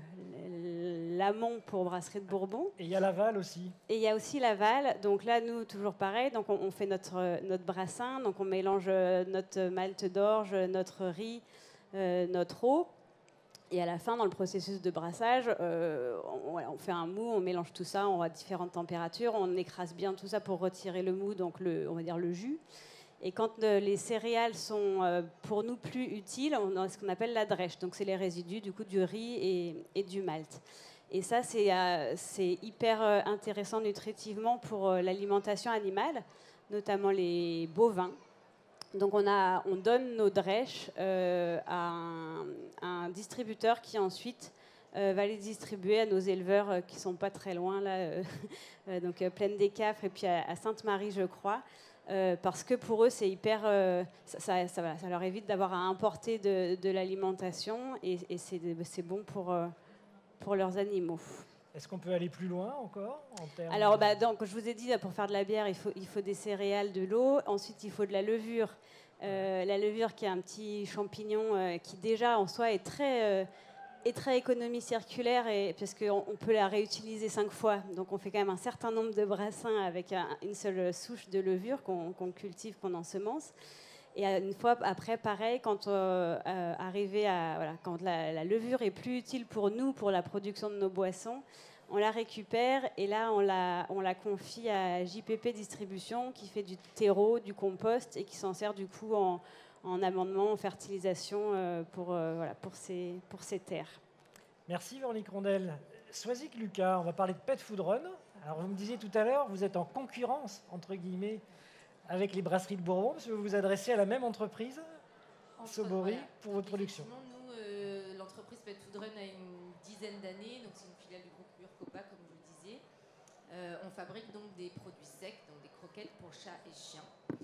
l'amont pour Brasserie de Bourbon. Et il y a l'aval aussi. Et il y a aussi l'aval. Donc là, nous, toujours pareil, donc on, on fait notre, notre brassin, donc on mélange notre malt d'orge, notre riz, euh, notre eau. Et à la fin, dans le processus de brassage, euh, on, on fait un mou, on mélange tout ça, on va à différentes températures, on écrase bien tout ça pour retirer le mou, donc le, on va dire le jus. Et quand euh, les céréales sont euh, pour nous plus utiles, on a ce qu'on appelle la drèche. Donc c'est les résidus du coup du riz et, et du malt. Et ça, c'est euh, c'est hyper euh, intéressant nutritivement pour euh, l'alimentation animale, notamment les bovins. Donc on, a, on donne nos drèches euh, à, un, à un distributeur qui ensuite euh, va les distribuer à nos éleveurs euh, qui ne sont pas très loin, là, euh, donc euh, Plaine des Cafres et puis à, à Sainte-Marie, je crois, euh, parce que pour eux, c'est hyper, euh, ça, ça, ça, voilà, ça leur évite d'avoir à importer de, de l'alimentation et, et c'est bon pour, euh, pour leurs animaux. Est-ce qu'on peut aller plus loin encore en termes Alors, de... bah, donc, je vous ai dit, pour faire de la bière, il faut, il faut des céréales, de l'eau. Ensuite, il faut de la levure. Euh, la levure, qui est un petit champignon euh, qui, déjà, en soi, est très, euh, est très économie circulaire, et, parce qu'on on peut la réutiliser cinq fois. Donc, on fait quand même un certain nombre de brassins avec un, une seule souche de levure qu'on qu'on cultive, qu'on ensemence. Et une fois après, pareil, quand, euh, euh, arrivé à, voilà, quand la, la levure est plus utile pour nous, pour la production de nos boissons, on la récupère et là, on la, on la confie à J P P Distribution qui fait du terreau, du compost et qui s'en sert du coup en, en amendement, en fertilisation euh, pour, euh, voilà, pour, ces, pour ces terres. Merci Véronique Rondel. Soisic Lucas, on va parler de Pet Food Run. Alors vous me disiez tout à l'heure, vous êtes en concurrence, entre guillemets, avec les brasseries de Bourbon, parce que vous vous adressez à la même entreprise, Sobori, voilà, pour votre production. Nous, euh, l'entreprise Pet Food Run a une dizaine d'années, donc c'est une filiale du groupe Urcopa, comme je le disais. Euh, on fabrique donc des produits secs, donc des croquettes pour chats et chiens.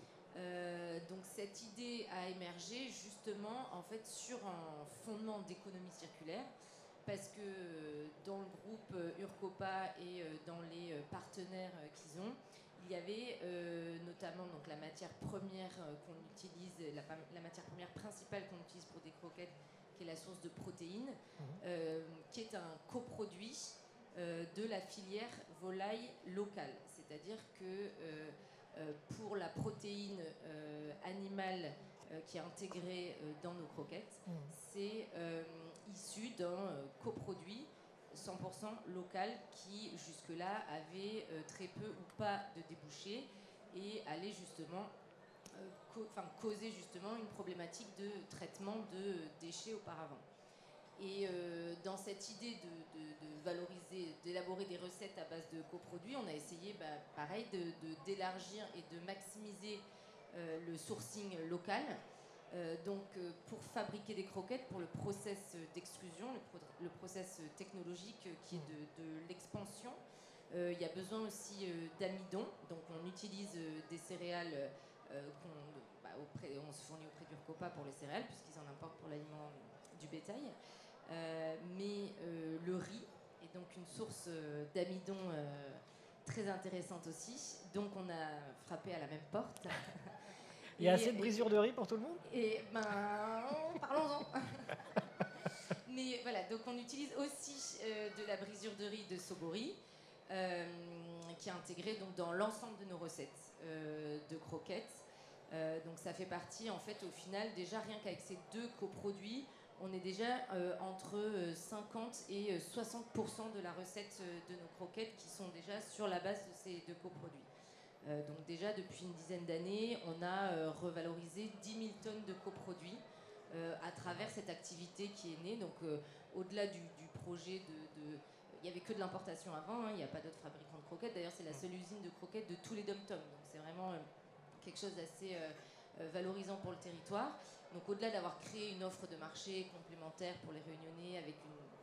Euh, donc cette idée a émergé justement en fait sur un fondement d'économie circulaire, parce que euh, dans le groupe euh, Urcopa et euh, dans les euh, partenaires euh, qu'ils ont, il y avait euh, notamment donc, la matière première euh, qu'on utilise, la, la matière première principale qu'on utilise pour des croquettes, qui est la source de protéines, mmh. euh, qui est un coproduit euh, de la filière volaille locale. C'est-à-dire que euh, euh, pour la protéine euh, animale euh, qui est intégrée euh, dans nos croquettes, mmh. c'est euh, issu d'un euh, coproduit cent pour cent local qui jusque-là avait euh, très peu ou pas de débouchés et allait justement euh, co enfin, causer justement une problématique de traitement de déchets auparavant. Et euh, dans cette idée de, de, de valoriser, d'élaborer des recettes à base de coproduits, on a essayé bah, pareil d'élargir et de maximiser euh, le sourcing local. Euh, donc euh, pour fabriquer des croquettes, pour le process d'extrusion, le, pro le process technologique euh, qui est de, de l'expansion, euh, il y a besoin aussi euh, d'amidon. Donc on utilise euh, des céréales, euh, qu'on, bah, auprès, on se fournit auprès d'Urcopa pour les céréales, puisqu'ils en importent pour l'aliment du bétail. Euh, mais euh, le riz est donc une source euh, d'amidon euh, très intéressante aussi. Donc on a frappé à la même porte. Il y a et, assez de brisure de riz pour tout le monde? Et ben, parlons-en. Mais voilà, donc on utilise aussi euh, de la brisure de riz de Sobori, euh, qui est intégrée donc dans l'ensemble de nos recettes euh, de croquettes. Euh, donc ça fait partie, en fait, au final, déjà rien qu'avec ces deux coproduits, on est déjà euh, entre cinquante et soixante pour cent de la recette de nos croquettes qui sont déjà sur la base de ces deux coproduits. Euh, donc déjà depuis une dizaine d'années, on a euh, revalorisé dix mille tonnes de coproduits euh, à travers cette activité qui est née. Donc euh, au-delà du, du projet de... de il n'y avait que de l'importation avant, hein, il n'y a pas d'autres fabricants de croquettes. D'ailleurs, c'est la seule usine de croquettes de tous les dom-toms. Donc c'est vraiment euh, quelque chose d'assez euh, euh, valorisant pour le territoire. Donc au-delà d'avoir créé une offre de marché complémentaire pour les Réunionnais avec une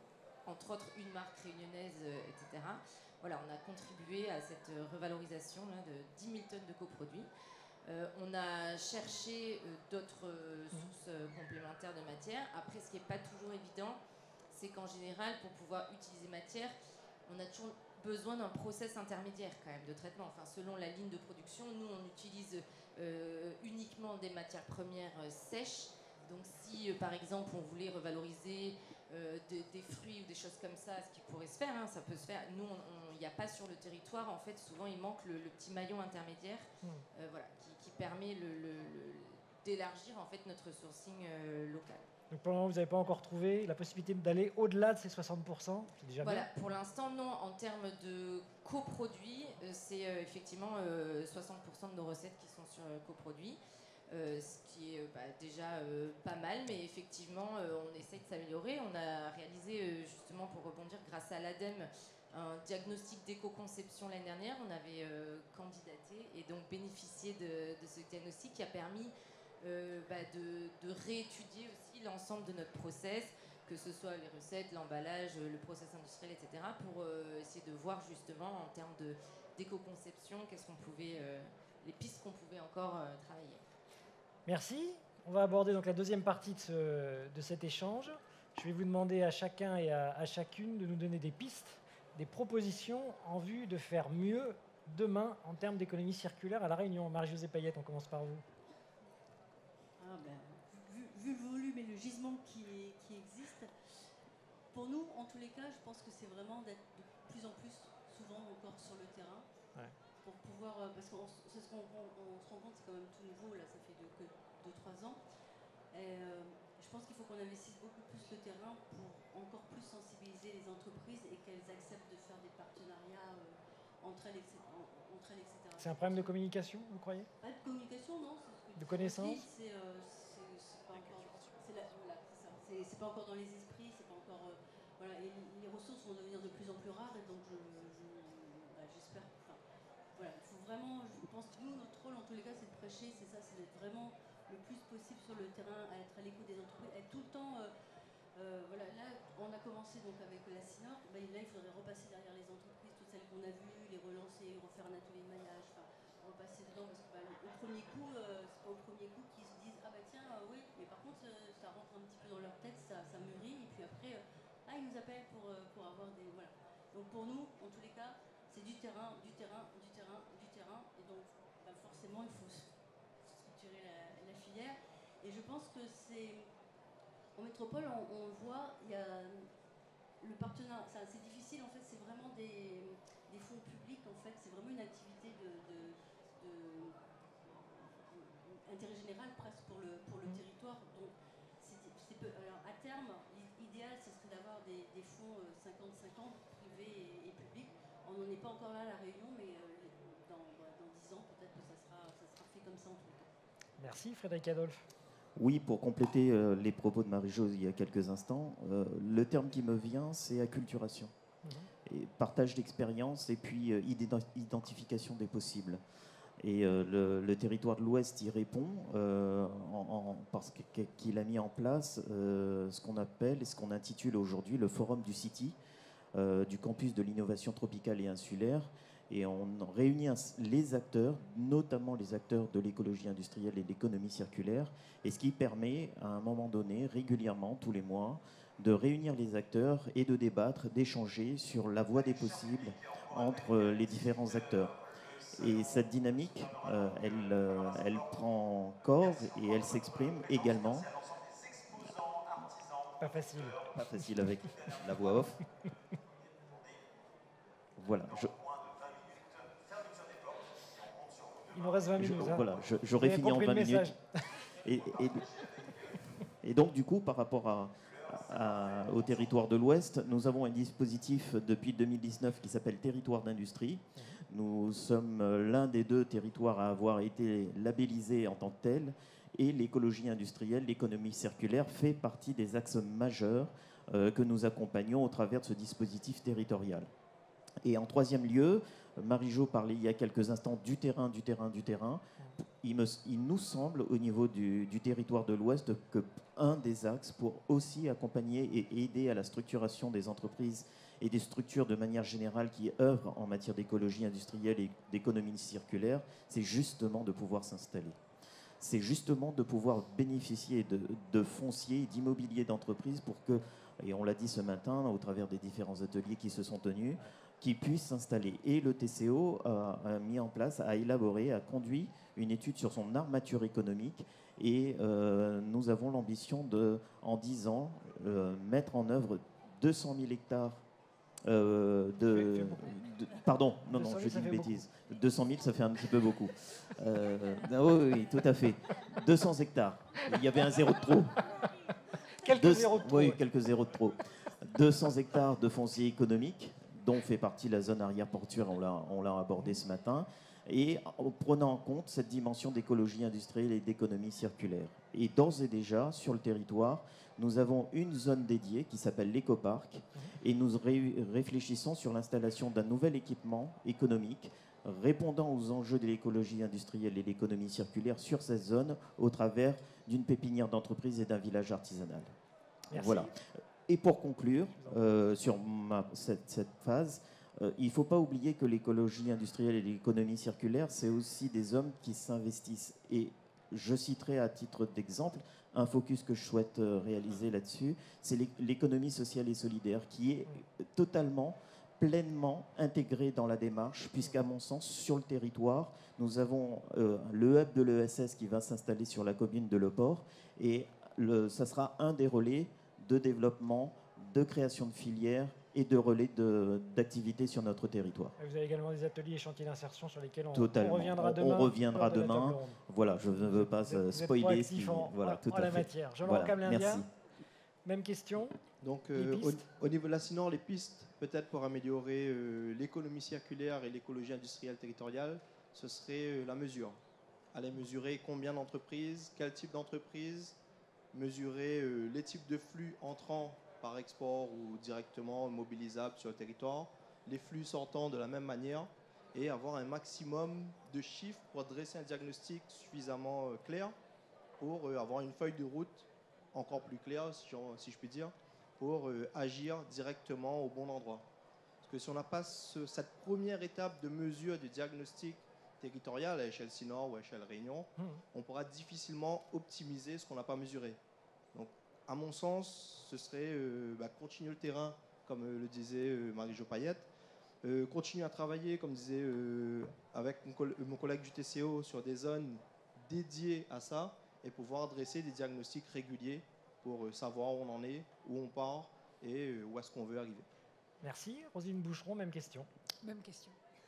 entre autres une marque réunionnaise, euh, et cetera. Voilà, on a contribué à cette revalorisation là, de dix mille tonnes de coproduits. Euh, on a cherché euh, d'autres euh, sources euh, complémentaires de matière. Après, ce qui n'est pas toujours évident, c'est qu'en général, pour pouvoir utiliser matière, on a toujours besoin d'un process intermédiaire quand même de traitement. Enfin, selon la ligne de production, nous, on utilise euh, uniquement des matières premières euh, sèches. Donc si, euh, par exemple, on voulait revaloriser euh, des, des fruits ou des choses comme ça, ce qui pourrait se faire, hein, ça peut se faire. Nous, il n'y a pas sur le territoire, en fait, souvent, il manque le, le petit maillon intermédiaire mmh. euh, voilà, qui, qui permet le, le, le, d'élargir, en fait, notre sourcing euh, local. Donc pour le moment, vous n'avez pas encore trouvé la possibilité d'aller au-delà de ces soixante pour cent, c'est déjà voilà, bien. Pour l'instant, non. En termes de coproduits, euh, c'est euh, effectivement euh, soixante pour cent de nos recettes qui sont sur euh, coproduits. Euh, ce qui est euh, bah, déjà euh, pas mal, mais effectivement, euh, on essaye de s'améliorer. On a réalisé, euh, justement, pour rebondir, grâce à l'ADEME, un diagnostic d'éco-conception l'année dernière. On avait euh, candidaté et donc bénéficié de, de ce diagnostic qui a permis euh, bah, de, de réétudier aussi l'ensemble de notre process, que ce soit les recettes, l'emballage, le process industriel, et cetera, pour euh, essayer de voir justement en termes de, d'éco-conception, qu'est-ce qu'on pouvait, euh, les pistes qu'on pouvait encore euh, travailler. Merci. On va aborder donc la deuxième partie de, ce, de cet échange. Je vais vous demander à chacun et à, à chacune de nous donner des pistes, des propositions en vue de faire mieux demain en termes d'économie circulaire à La Réunion. Marie-Josée Payette, on commence par vous. Ah ben, vu, vu le volume et le gisement qui, qui existe, pour nous, en tous les cas, je pense que c'est vraiment d'être de plus en plus souvent encore sur le terrain. Ouais. Pour pouvoir, parce que c'est ce qu'on on, on se rend compte, c'est quand même tout nouveau, là, ça fait de, que deux trois ans. Et, euh, je pense qu'il faut qu'on investisse beaucoup plus le terrain pour encore plus sensibiliser les entreprises et qu'elles acceptent de faire des partenariats euh, entre, elles, et cetera, entre elles, et cetera. C'est un problème de communication, vous croyez? Pas de communication, non. Ce que de connaissance. C'est euh, pas encore, c'est la, voilà, c'est ça. C'est pas encore dans les esprits, c'est pas encore, euh, voilà. Et les ressources vont devenir de plus en plus rares, et donc je, je, bah, j'espère. Voilà, il faut vraiment, je pense que nous, notre rôle en tous les cas, c'est de prêcher, c'est ça, c'est d'être vraiment le plus possible sur le terrain, à être à l'écoute des entreprises, être tout le temps, euh, euh, voilà, là, on a commencé donc avec la SINOR, ben, là, il faudrait repasser derrière les entreprises, toutes celles qu'on a vues, les relancer, refaire un atelier de maillage, enfin, repasser dedans, parce que bah, au premier coup, euh, c'est pas au premier coup qu'ils se disent, ah bah tiens, euh, oui, mais par contre, euh, ça rentre un petit peu dans leur tête, ça, ça mûrit, et puis après, euh, ah, ils nous appellent pour, euh, pour avoir des, voilà. Donc pour nous, en tous les cas, c'est du terrain, du terrain, du terrain, du terrain, et donc bah forcément il faut structurer la, la filière. Et je pense que c'est, en métropole, on, on voit, il y a le partenariat, c'est difficile en fait, c'est vraiment des, des fonds publics en fait, c'est vraiment une activité de, de, de, de intérêt général presque pour le, pour le territoire. Donc c'est, c'est peu, alors à terme, l'idéal ce serait d'avoir des, des fonds cinquante cinquante, privés et, et publics. On n'en est pas encore là à La Réunion, mais euh, dans, voilà, dans dix ans, peut-être que ça sera, ça sera fait comme ça en tout cas. Merci Frédéric Adolphe. Oui, pour compléter euh, les propos de Marie-Josée il y a quelques instants, euh, le terme qui me vient, c'est acculturation. Mmh. Et partage d'expérience et puis euh, identification des possibles. Et euh, le, le territoire de l'Ouest y répond euh, en, en, parce qu'il a mis en place euh, ce qu'on appelle et ce qu'on intitule aujourd'hui le Forum du City, Euh, du campus de l'innovation tropicale et insulaire, et on réunit les acteurs, notamment les acteurs de l'écologie industrielle et de l'économie circulaire, et ce qui permet à un moment donné, régulièrement, tous les mois, de réunir les acteurs et de débattre, d'échanger sur la voie des possibles entre les différents acteurs. Et cette dynamique, euh, elle, euh, elle prend corps et elle s'exprime également. Pas facile. Pas facile avec la voix off. Voilà. Je... Il nous reste vingt minutes. Je, hein. Voilà, je, j'aurais fini en vingt minutes. Et, et, et donc, du coup, par rapport à, à, au territoire de l'Ouest, nous avons un dispositif depuis deux mille dix-neuf qui s'appelle Territoire d'industrie. Nous sommes l'un des deux territoires à avoir été labellisé en tant que tel. Et l'écologie industrielle, l'économie circulaire fait partie des axes majeurs euh, que nous accompagnons au travers de ce dispositif territorial. Et en troisième lieu, Marie-Jo parlait il y a quelques instants du terrain, du terrain, du terrain. il, me, il nous semble, au niveau du, du territoire de l'Ouest, qu'un des axes pour aussi accompagner et aider à la structuration des entreprises et des structures de manière générale qui œuvrent en matière d'écologie industrielle et d'économie circulaire, c'est justement de pouvoir s'installer. C'est justement de pouvoir bénéficier de, de foncier et d'immobilier d'entreprise pour que, et on l'a dit ce matin au travers des différents ateliers qui se sont tenus, qu'ils puissent s'installer. Et le T C O a, a mis en place, a élaboré, a conduit une étude sur son armature économique et euh, nous avons l'ambition de, en dix ans, euh, mettre en œuvre deux cent mille hectares Euh, de, de, pardon, non, non, je dis une bêtise. Beaucoup. deux cent mille, ça fait un petit peu beaucoup. Euh, oui, oui, tout à fait. deux cents hectares. Il y avait un zéro de trop. Quelques Deux, zéros de trop. Oui, quelques zéros de trop. deux cents hectares de foncier économique, dont fait partie la zone arrière portuaire, on l'a, on l'a abordé ce matin, et en prenant en compte cette dimension d'écologie industrielle et d'économie circulaire. Et d'ores et déjà, sur le territoire, nous avons une zone dédiée qui s'appelle l'écoparc et nous ré- réfléchissons sur l'installation d'un nouvel équipement économique répondant aux enjeux de l'écologie industrielle et de l'économie circulaire sur cette zone au travers d'une pépinière d'entreprise et d'un village artisanal. Merci. Voilà. Et pour conclure euh, sur ma, cette, cette phase, euh, il ne faut pas oublier que l'écologie industrielle et l'économie circulaire, c'est aussi des hommes qui s'investissent. Et je citerai à titre d'exemple un focus que je souhaite réaliser là-dessus, c'est l'économie sociale et solidaire qui est totalement, pleinement intégrée dans la démarche, puisqu'à mon sens, sur le territoire, nous avons euh, le hub de l'E S S qui va s'installer sur la commune de Le Port, et le, ça sera un des relais de développement, de création de filières et de relais d'activités sur notre territoire. Vous avez également des ateliers et chantiers d'insertion sur lesquels on, Totalement. on reviendra on, demain. On reviendra de demain. Voilà, je ne veux pas vous spoiler êtes ce qui... en, Voilà, en, tout en à la fait. matière. Jean-Laurent Voilà, Camelindia, merci. Même question. Donc, euh, au, au niveau de la Sinon, les pistes, peut-être pour améliorer euh, l'économie circulaire et l'écologie industrielle territoriale, ce serait euh, la mesure. Aller mesurer combien d'entreprises, quel type d'entreprise, mesurer euh, les types de flux entrants par export ou directement mobilisables sur le territoire, les flux sortant de la même manière, et avoir un maximum de chiffres pour dresser un diagnostic suffisamment euh, clair pour euh, avoir une feuille de route encore plus claire, si, si je puis dire, pour euh, agir directement au bon endroit. Parce que si on n'a pas ce, cette première étape de mesure de diagnostic territorial à échelle Sinor ou à échelle Réunion, mmh. on pourra difficilement optimiser ce qu'on n'a pas mesuré. Donc, à mon sens, ce serait euh, bah, continuer le terrain, comme euh, le disait euh, Marie-Jo Payette, euh, continuer à travailler, comme disait euh, avec mon, coll mon collègue du T C O, sur des zones dédiées à ça, et pouvoir dresser des diagnostics réguliers pour euh, savoir où on en est, où on part et euh, où est-ce qu'on veut arriver. Merci. Roselyne Boucheron, même question. Même question.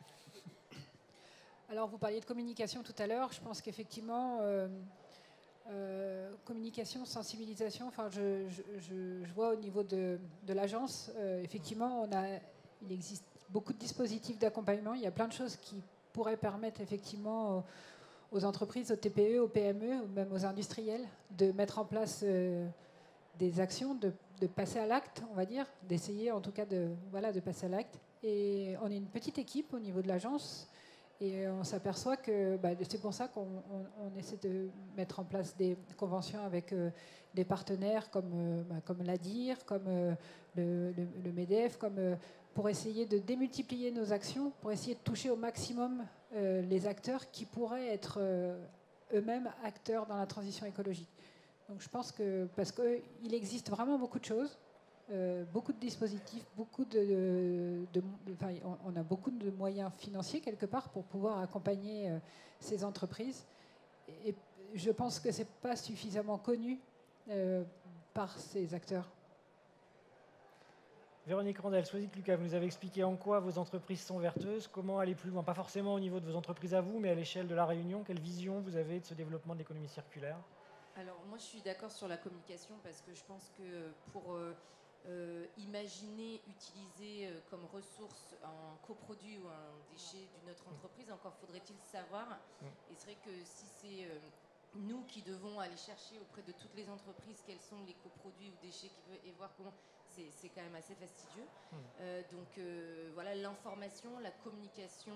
Alors, vous parliez de communication tout à l'heure. Je pense qu'effectivement, euh, euh, communication, sensibilisation, enfin, je, je, je, je vois au niveau de, de l'agence, euh, effectivement, on a, il existe beaucoup de dispositifs d'accompagnement. Il y a plein de choses qui pourraient permettre effectivement aux, aux entreprises, aux T P E, aux P M E, ou même aux industriels, de mettre en place euh, des actions, de, de passer à l'acte, on va dire, d'essayer en tout cas de, voilà, de passer à l'acte. Et on est une petite équipe au niveau de l'agence. Et on s'aperçoit que bah, c'est pour ça qu'on on, on essaie de mettre en place des conventions avec euh, des partenaires comme, euh, bah, comme l'A D I R, comme euh, le, le, le MEDEF, comme, euh, pour essayer de démultiplier nos actions, pour essayer de toucher au maximum euh, les acteurs qui pourraient être euh, eux-mêmes acteurs dans la transition écologique. Donc je pense que, parce qu'il existe vraiment beaucoup de choses, Euh, beaucoup de dispositifs, beaucoup de, de, de, de enfin, on, on a beaucoup de moyens financiers quelque part pour pouvoir accompagner euh, ces entreprises. Et, et je pense que c'est pas suffisamment connu euh, par ces acteurs. Véronique Randel, Soisic Lucas, vous nous avez expliqué en quoi vos entreprises sont vertueuses, comment aller plus loin, pas forcément au niveau de vos entreprises à vous, mais à l'échelle de la Réunion. Quelle vision vous avez de ce développement de l'économie circulaire? Alors moi je suis d'accord sur la communication parce que je pense que pour euh, Euh, imaginer utiliser euh, comme ressource un coproduit ou un déchet d'une autre entreprise, encore faudrait-il savoir. Et c'est vrai que si c'est euh, nous qui devons aller chercher auprès de toutes les entreprises quels sont les coproduits ou déchets qui veulent et voir comment, c'est quand même assez fastidieux. Euh, donc euh, voilà, l'information, la communication,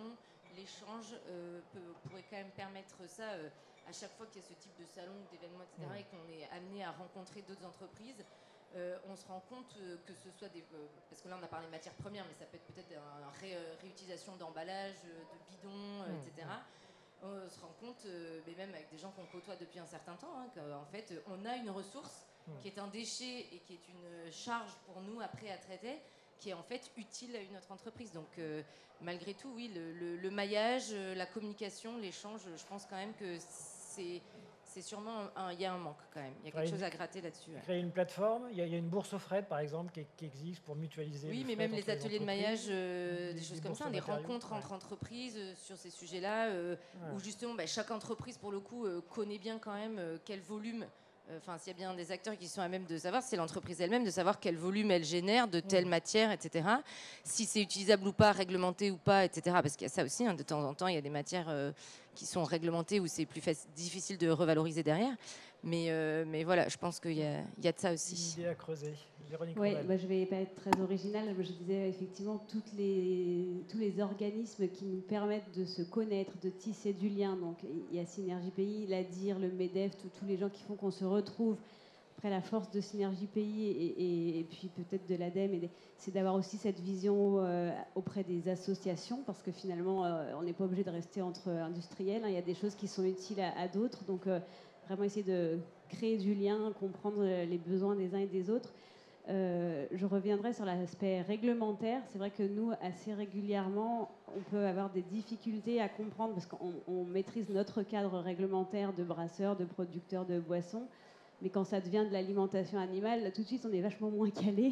l'échange euh, peut- pourrait quand même permettre ça euh, à chaque fois qu'il y a ce type de salon, d'événements, et cetera, Mmh. et qu'on est amené à rencontrer d'autres entreprises. Euh, on se rend compte euh, que ce soit des... euh, parce que là, on a parlé de matières premières, mais ça peut être peut-être une ré, euh, réutilisation d'emballage, euh, de bidons, euh, Mmh. et cetera. On se rend compte, euh, mais même avec des gens qu'on côtoie depuis un certain temps, hein, qu'en fait, euh, on a une ressource Mmh. qui est un déchet et qui est une charge pour nous après à traiter, qui est en fait utile à une autre entreprise. Donc, euh, malgré tout, oui, le, le- le maillage, euh, la communication, l'échange, je pense quand même que c'est... C'est sûrement un- il y a un manque quand même. Il y a quelque Ouais, chose une- à gratter là-dessus. ouais. Créer une plateforme, il y, a, il y a une bourse au fret, par exemple, qui, qui existe pour mutualiser Oui, le mais fret même entre les ateliers de entreprises, maillage, euh, des- des choses des comme bourses ça, aux des matériaux, rencontres ouais. entre entreprises euh, sur ces sujets-là, euh, Ouais. où justement bah, chaque entreprise, pour le coup, euh, connaît bien quand même euh, quel volume. Enfin, s'il y a bien des acteurs qui sont à même de savoir, c'est l'entreprise elle-même de savoir quel volume elle génère de telle Mmh. matière, et cetera. Si c'est utilisable ou pas, réglementé ou pas, et cetera. Parce qu'il y a ça aussi, hein, de temps en temps, il y a des matières euh, qui sont réglementées où c'est plus faci- difficile de revaloriser derrière. Mais, euh, mais voilà, je pense qu'il y a, il y a de ça Une aussi. idée à creuser. Véronique Oui, Revel. bah, je ne vais pas être très originale. Je disais effectivement toutes les, tous les organismes qui nous permettent de se connaître, de tisser du lien. Donc il y a Synergie Pays, l'A D I R, le MEDEF, tous- tous les gens qui font qu'on se retrouve. Après, la force de Synergie Pays et, et- et puis peut-être de l'ADEME, et des- c'est d'avoir aussi cette vision euh, auprès des associations, parce que finalement, euh, on n'est pas obligé de rester entre industriels, hein. Il y a des choses qui sont utiles à, à d'autres. Donc, euh, vraiment essayer de créer du lien, comprendre les besoins des uns et des autres. Euh, je reviendrai sur l'aspect réglementaire. C'est vrai que nous, assez régulièrement, on peut avoir des difficultés à comprendre, parce qu'on on maîtrise notre cadre réglementaire de brasseurs, de producteurs de boissons. Mais quand ça devient de l'alimentation animale, là, tout de suite, on est vachement moins calé.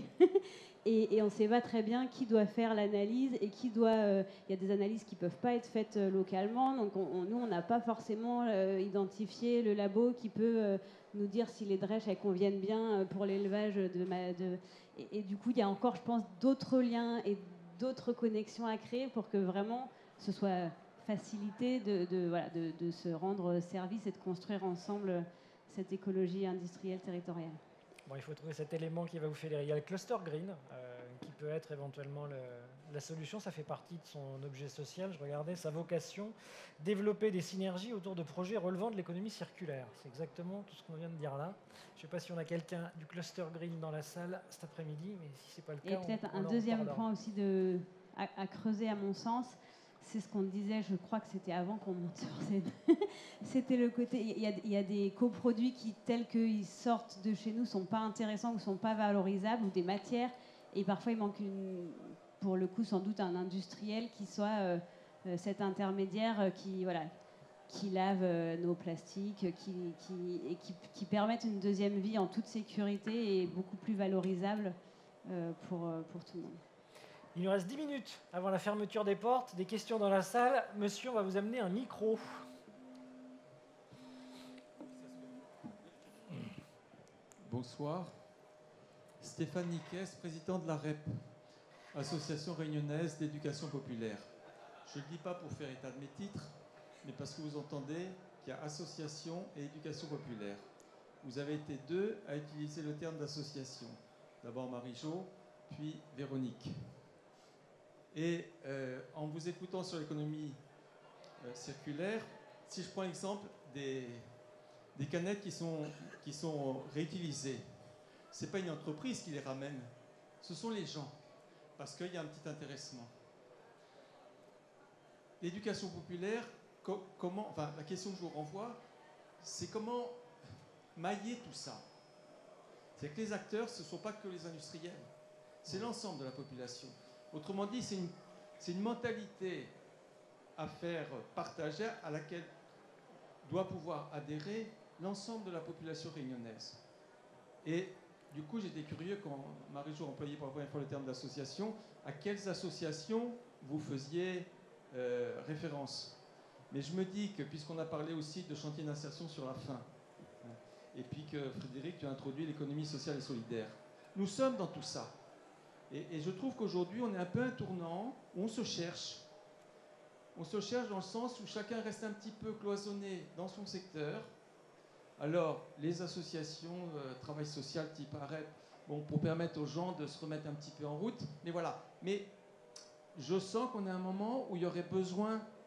et, et on ne sait pas très bien qui doit faire l'analyse et qui doit... euh, Il y a des analyses qui ne peuvent pas être faites euh, localement. Donc on- on- nous, on n'a pas forcément euh, identifié le labo qui peut euh, nous dire si les drèches, elles conviennent bien euh, pour l'élevage de... Ma, de... Et, et du coup, il y a encore, je pense, d'autres liens et d'autres connexions à créer pour que vraiment ce soit facilité de, de, voilà, de, de se rendre service et de construire ensemble cette écologie industrielle territoriale. Bon, il faut trouver cet élément qui va vous fédérer. Il y a le cluster green, euh, qui peut être éventuellement le- la solution. Ça fait partie de son objet social. Je regardais sa vocation, développer des synergies autour de projets relevant de l'économie circulaire. C'est exactement tout ce qu'on vient de dire là. Je ne sais pas si on a quelqu'un du cluster green dans la salle cet après-midi, mais si ce n'est pas le cas, Et peut-être on, on un en deuxième reparlera. point aussi de, à, à creuser à mon sens, c'est ce qu'on disait, je crois que c'était avant qu'on monte sur scène. C'était le côté, il y, a, il y a des coproduits qui, tels qu'ils sortent de chez nous, sont pas intéressants ou sont pas valorisables, ou des matières, et parfois il manque une, pour le coup sans doute un industriel qui soit euh, euh, cet intermédiaire euh, qui, voilà, qui lave euh, nos plastiques, qui, qui, et qui, qui permettent une deuxième vie en toute sécurité et beaucoup plus valorisable euh, pour, euh, pour tout le monde. Il nous reste dix minutes avant la fermeture des portes. Des questions dans la salle. Monsieur, on va vous amener un micro. Bonsoir. Stéphane Niquès, président de la R E P, Association réunionnaise d'éducation populaire. Je ne le dis pas pour faire état de mes titres, mais parce que vous entendez qu'il y a association et éducation populaire. Vous avez été deux à utiliser le terme d'association. D'abord Marie-Jo, puis Véronique. Et euh, en vous écoutant sur l'économie euh, circulaire, si je prends l'exemple des, des canettes qui sont, qui sont réutilisées, ce n'est pas une entreprise qui les ramène, ce sont les gens, parce qu'il y a un petit intéressement. L'éducation populaire, co comment, enfin, la question que je vous renvoie, c'est comment mailler tout ça. C'est que les acteurs, ce ne sont pas que les industriels, c'est l'ensemble de la population. Autrement dit, c'est une, c'est une mentalité à faire partager, à laquelle doit pouvoir adhérer l'ensemble de la population réunionnaise. Et du coup, j'étais curieux quand Marie-Jo employait pour la première fois le terme d'association, à quelles associations vous faisiez euh, référence. Mais je me dis que, puisqu'on a parlé aussi de chantier d'insertion sur la faim, et puis que Frédéric, tu as introduit l'économie sociale et solidaire, nous sommes dans tout ça. Et, et je trouve qu'aujourd'hui, on est un peu un tournant où on se cherche. On se cherche dans le sens où chacun reste un petit peu cloisonné dans son secteur. Alors, les associations, euh, travail social type A R E P, bon, pour permettre aux gens de se remettre un petit peu en route. Mais voilà. Mais je sens qu'on est à un moment où il y aurait besoin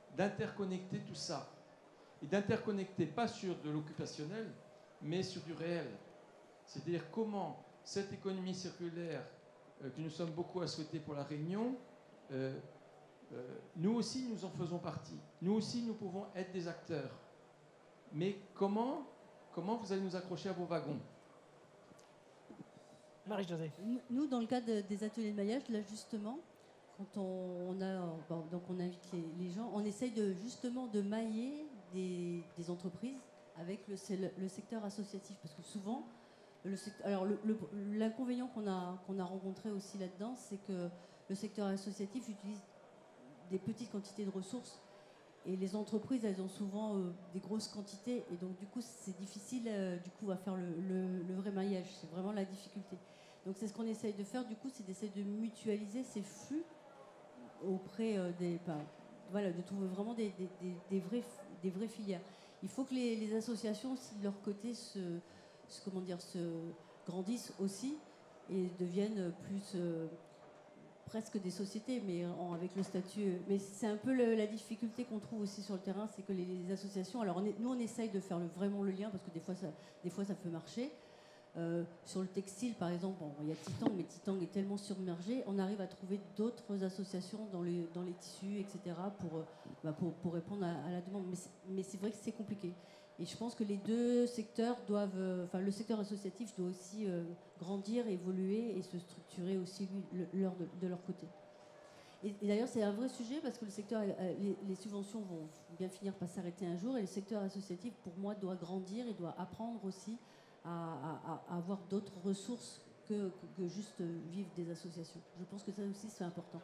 d'interconnecter tout ça. Et d'interconnecter pas sur de l'occupationnel, mais sur du réel. C'est-à-dire comment cette économie circulaire euh, que nous sommes beaucoup à souhaiter pour la Réunion, euh, euh, nous aussi nous en faisons partie. Nous aussi nous pouvons être des acteurs. Mais comment, comment vous allez nous accrocher à vos wagons? Marie-Josée. Nous, dans le cadre des ateliers de maillage, là justement, quand on, on a, bon, donc on invite les, les gens, on essaye de, justement de mailler des, des entreprises avec le, le secteur associatif, parce que souvent, le secteur, alors le, le, l'inconvénient qu'on a, qu'on a rencontré aussi là-dedans, c'est que le secteur associatif utilise des petites quantités de ressources et les entreprises, elles ont souvent euh, des grosses quantités et donc du coup, c'est difficile euh, du coup à faire le, le, le vrai maillage. C'est vraiment la difficulté. Donc c'est ce qu'on essaye de faire, du coup, c'est d'essayer de mutualiser ces flux auprès euh, des... Enfin, voilà, de trouver vraiment des, des, des, des, vrais, des vraies filières. Il faut que les, les associations, si de leur côté, se, se, comment dire, se grandissent aussi et deviennent plus euh, presque des sociétés, mais en, avec le statut. Mais c'est un peu le, la difficulté qu'on trouve aussi sur le terrain, c'est que les, les associations. Alors on est, nous, on essaye de faire le, vraiment le lien parce que des fois, ça, des fois, ça peut marcher. Euh, sur le textile, par exemple, bon, il y a Titang, mais Titang est tellement submergé, on arrive à trouver d'autres associations dans les, dans les tissus, et cetera, pour, bah, pour, pour répondre à, à la demande. Mais c'est, mais c'est vrai que c'est compliqué. Et je pense que les deux secteurs doivent... Euh, enfin, le secteur associatif doit aussi euh, grandir, évoluer et se structurer aussi lui, le, leur, de, de leur côté. Et, et d'ailleurs, c'est un vrai sujet parce que le secteur, euh, les, les subventions vont bien finir par s'arrêter un jour et le secteur associatif, pour moi, doit grandir et doit apprendre aussi À, à, à avoir d'autres ressources que, que, que juste vivre des associations. Je pense que ça aussi, c'est important.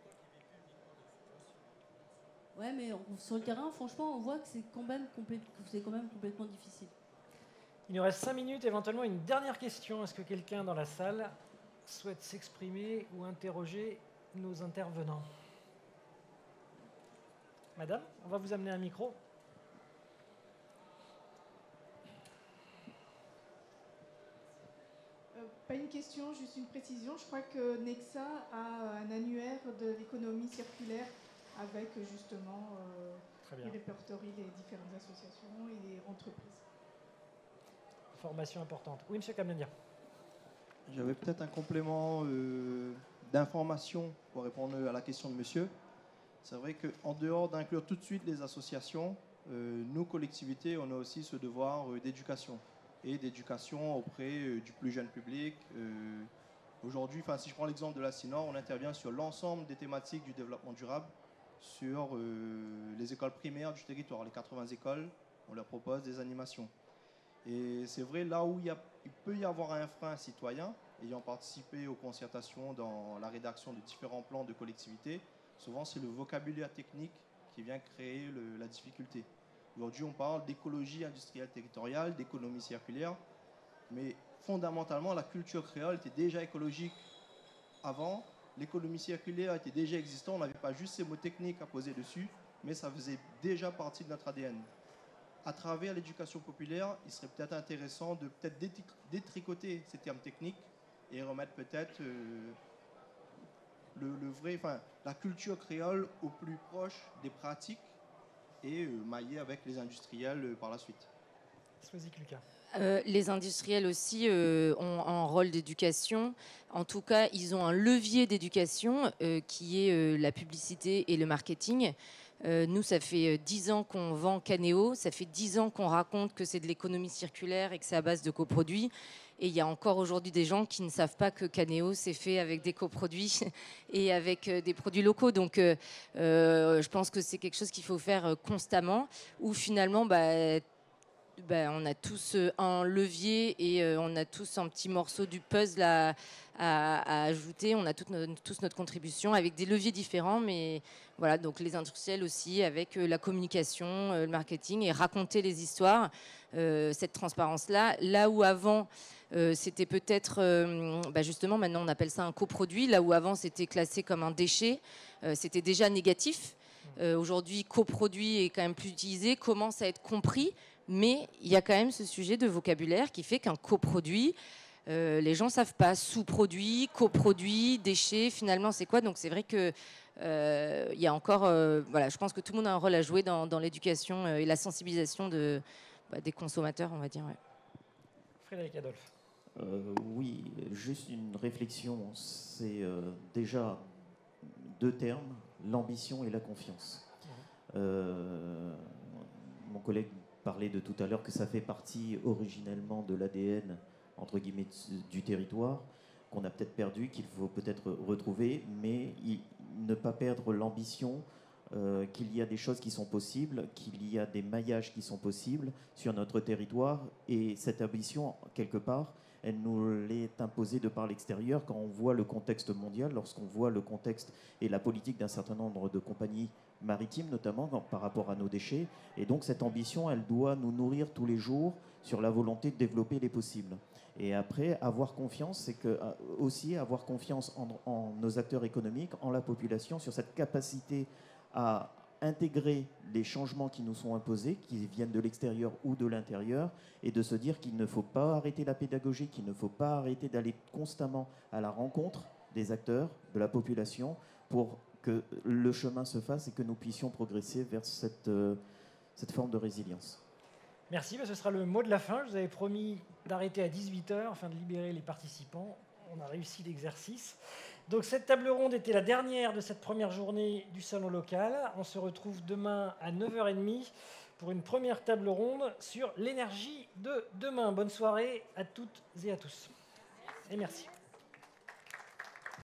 Ouais, mais on, sur le terrain, franchement, on voit que c'est quand même, complè- que c'est quand même complètement difficile. Il nous reste cinq minutes, éventuellement une dernière question. Est-ce que quelqu'un dans la salle souhaite s'exprimer ou interroger nos intervenants? Madame, on va vous amener un micro. Pas une question, juste une précision. Je crois que Nexa a un annuaire de l'économie circulaire avec justement euh, qui répertorie les différentes associations et les entreprises. Formation importante. Oui, M. Kamlendia. J'avais peut-être un complément euh, d'information pour répondre à la question de monsieur. C'est vrai qu'en dehors d'inclure tout de suite les associations, euh, nous, collectivités, on a aussi ce devoir euh, d'éducation. et d'éducation auprès euh, du plus jeune public. Euh, aujourd'hui, si je prends l'exemple de la CINOR, on intervient sur l'ensemble des thématiques du développement durable, sur euh, les écoles primaires du territoire, les quatre-vingts écoles, on leur propose des animations. Et c'est vrai, là où il, y a, il peut y avoir un frein citoyen, ayant participé aux concertations dans la rédaction de différents plans de collectivité, souvent c'est le vocabulaire technique qui vient créer le, la difficulté. Aujourd'hui, on parle d'écologie industrielle territoriale, d'économie circulaire, mais fondamentalement, la culture créole était déjà écologique avant. L'économie circulaire était déjà existante. On n'avait pas juste ces mots techniques à poser dessus, mais ça faisait déjà partie de notre A D N. À travers l'éducation populaire, il serait peut-être intéressant de peut-être détricoter ces termes techniques et remettre peut-être euh, le, le vrai, enfin, la culture créole au plus proche des pratiques et euh, mailler avec les industriels euh, par la suite. Euh, les industriels aussi euh, ont un rôle d'éducation. En tout cas, ils ont un levier d'éducation euh, qui est euh, la publicité et le marketing. Euh, nous, ça fait dix ans qu'on vend Canéo, ça fait dix ans qu'on raconte que c'est de l'économie circulaire et que c'est à base de coproduits. Et il y a encore aujourd'hui des gens qui ne savent pas que Canéo, c'est fait avec des coproduits et avec des produits locaux. Donc, euh, euh, je pense que c'est quelque chose qu'il faut faire constamment, où finalement, bah, bah, on a tous un levier et euh, on a tous un petit morceau du puzzle à, à, à ajouter. On a toute no- tous notre contribution avec des leviers différents, mais voilà, donc les industriels aussi avec euh, la communication, euh, le marketing et raconter les histoires, euh, cette transparence-là. Là où avant, euh, c'était peut-être, euh, bah justement, maintenant on appelle ça un coproduit, là où avant c'était classé comme un déchet, euh, c'était déjà négatif. Euh, aujourd'hui, coproduit est quand même plus utilisé, commence à être compris. Mais il y a quand même ce sujet de vocabulaire qui fait qu'un coproduit, euh, les gens ne savent pas. Sous-produit, coproduit, déchets, finalement, c'est quoi? Donc c'est vrai que euh, il y a encore, euh, voilà, je pense que tout le monde a un rôle à jouer dans, dans l'éducation euh, et la sensibilisation de, bah, des consommateurs, on va dire. Ouais. Frédéric Adolphe. Euh, oui, juste une réflexion. C'est euh, déjà deux termes, l'ambition et la confiance. Euh, mon collègue parlait de tout à l'heure que ça fait partie originellement de l'A D N entre guillemets du territoire, qu'on a peut-être perdu, qu'il faut peut-être retrouver, mais il, ne pas perdre l'ambition euh, qu'il y a des choses qui sont possibles, qu'il y a des maillages qui sont possibles sur notre territoire, et cette ambition, quelque part, elle nous l'est imposée de par l'extérieur quand on voit le contexte mondial, lorsqu'on voit le contexte et la politique d'un certain nombre de compagnies maritimes, notamment par rapport à nos déchets. Et donc cette ambition, elle doit nous nourrir tous les jours sur la volonté de développer les possibles. Et après, avoir confiance, c'est que, aussi avoir confiance en, en nos acteurs économiques, en la population, sur cette capacité à intégrer les changements qui nous sont imposés, qui viennent de l'extérieur ou de l'intérieur, et de se dire qu'il ne faut pas arrêter la pédagogie, qu'il ne faut pas arrêter d'aller constamment à la rencontre des acteurs, de la population, pour que le chemin se fasse et que nous puissions progresser vers cette, euh, cette forme de résilience. Merci, ce sera le mot de la fin. Je vous avais promis d'arrêter à dix-huit heures afin de libérer les participants. On a réussi l'exercice. Donc cette table ronde était la dernière de cette première journée du salon local. On se retrouve demain à neuf heures trente pour une première table ronde sur l'énergie de demain. Bonne soirée à toutes et à tous. Et merci.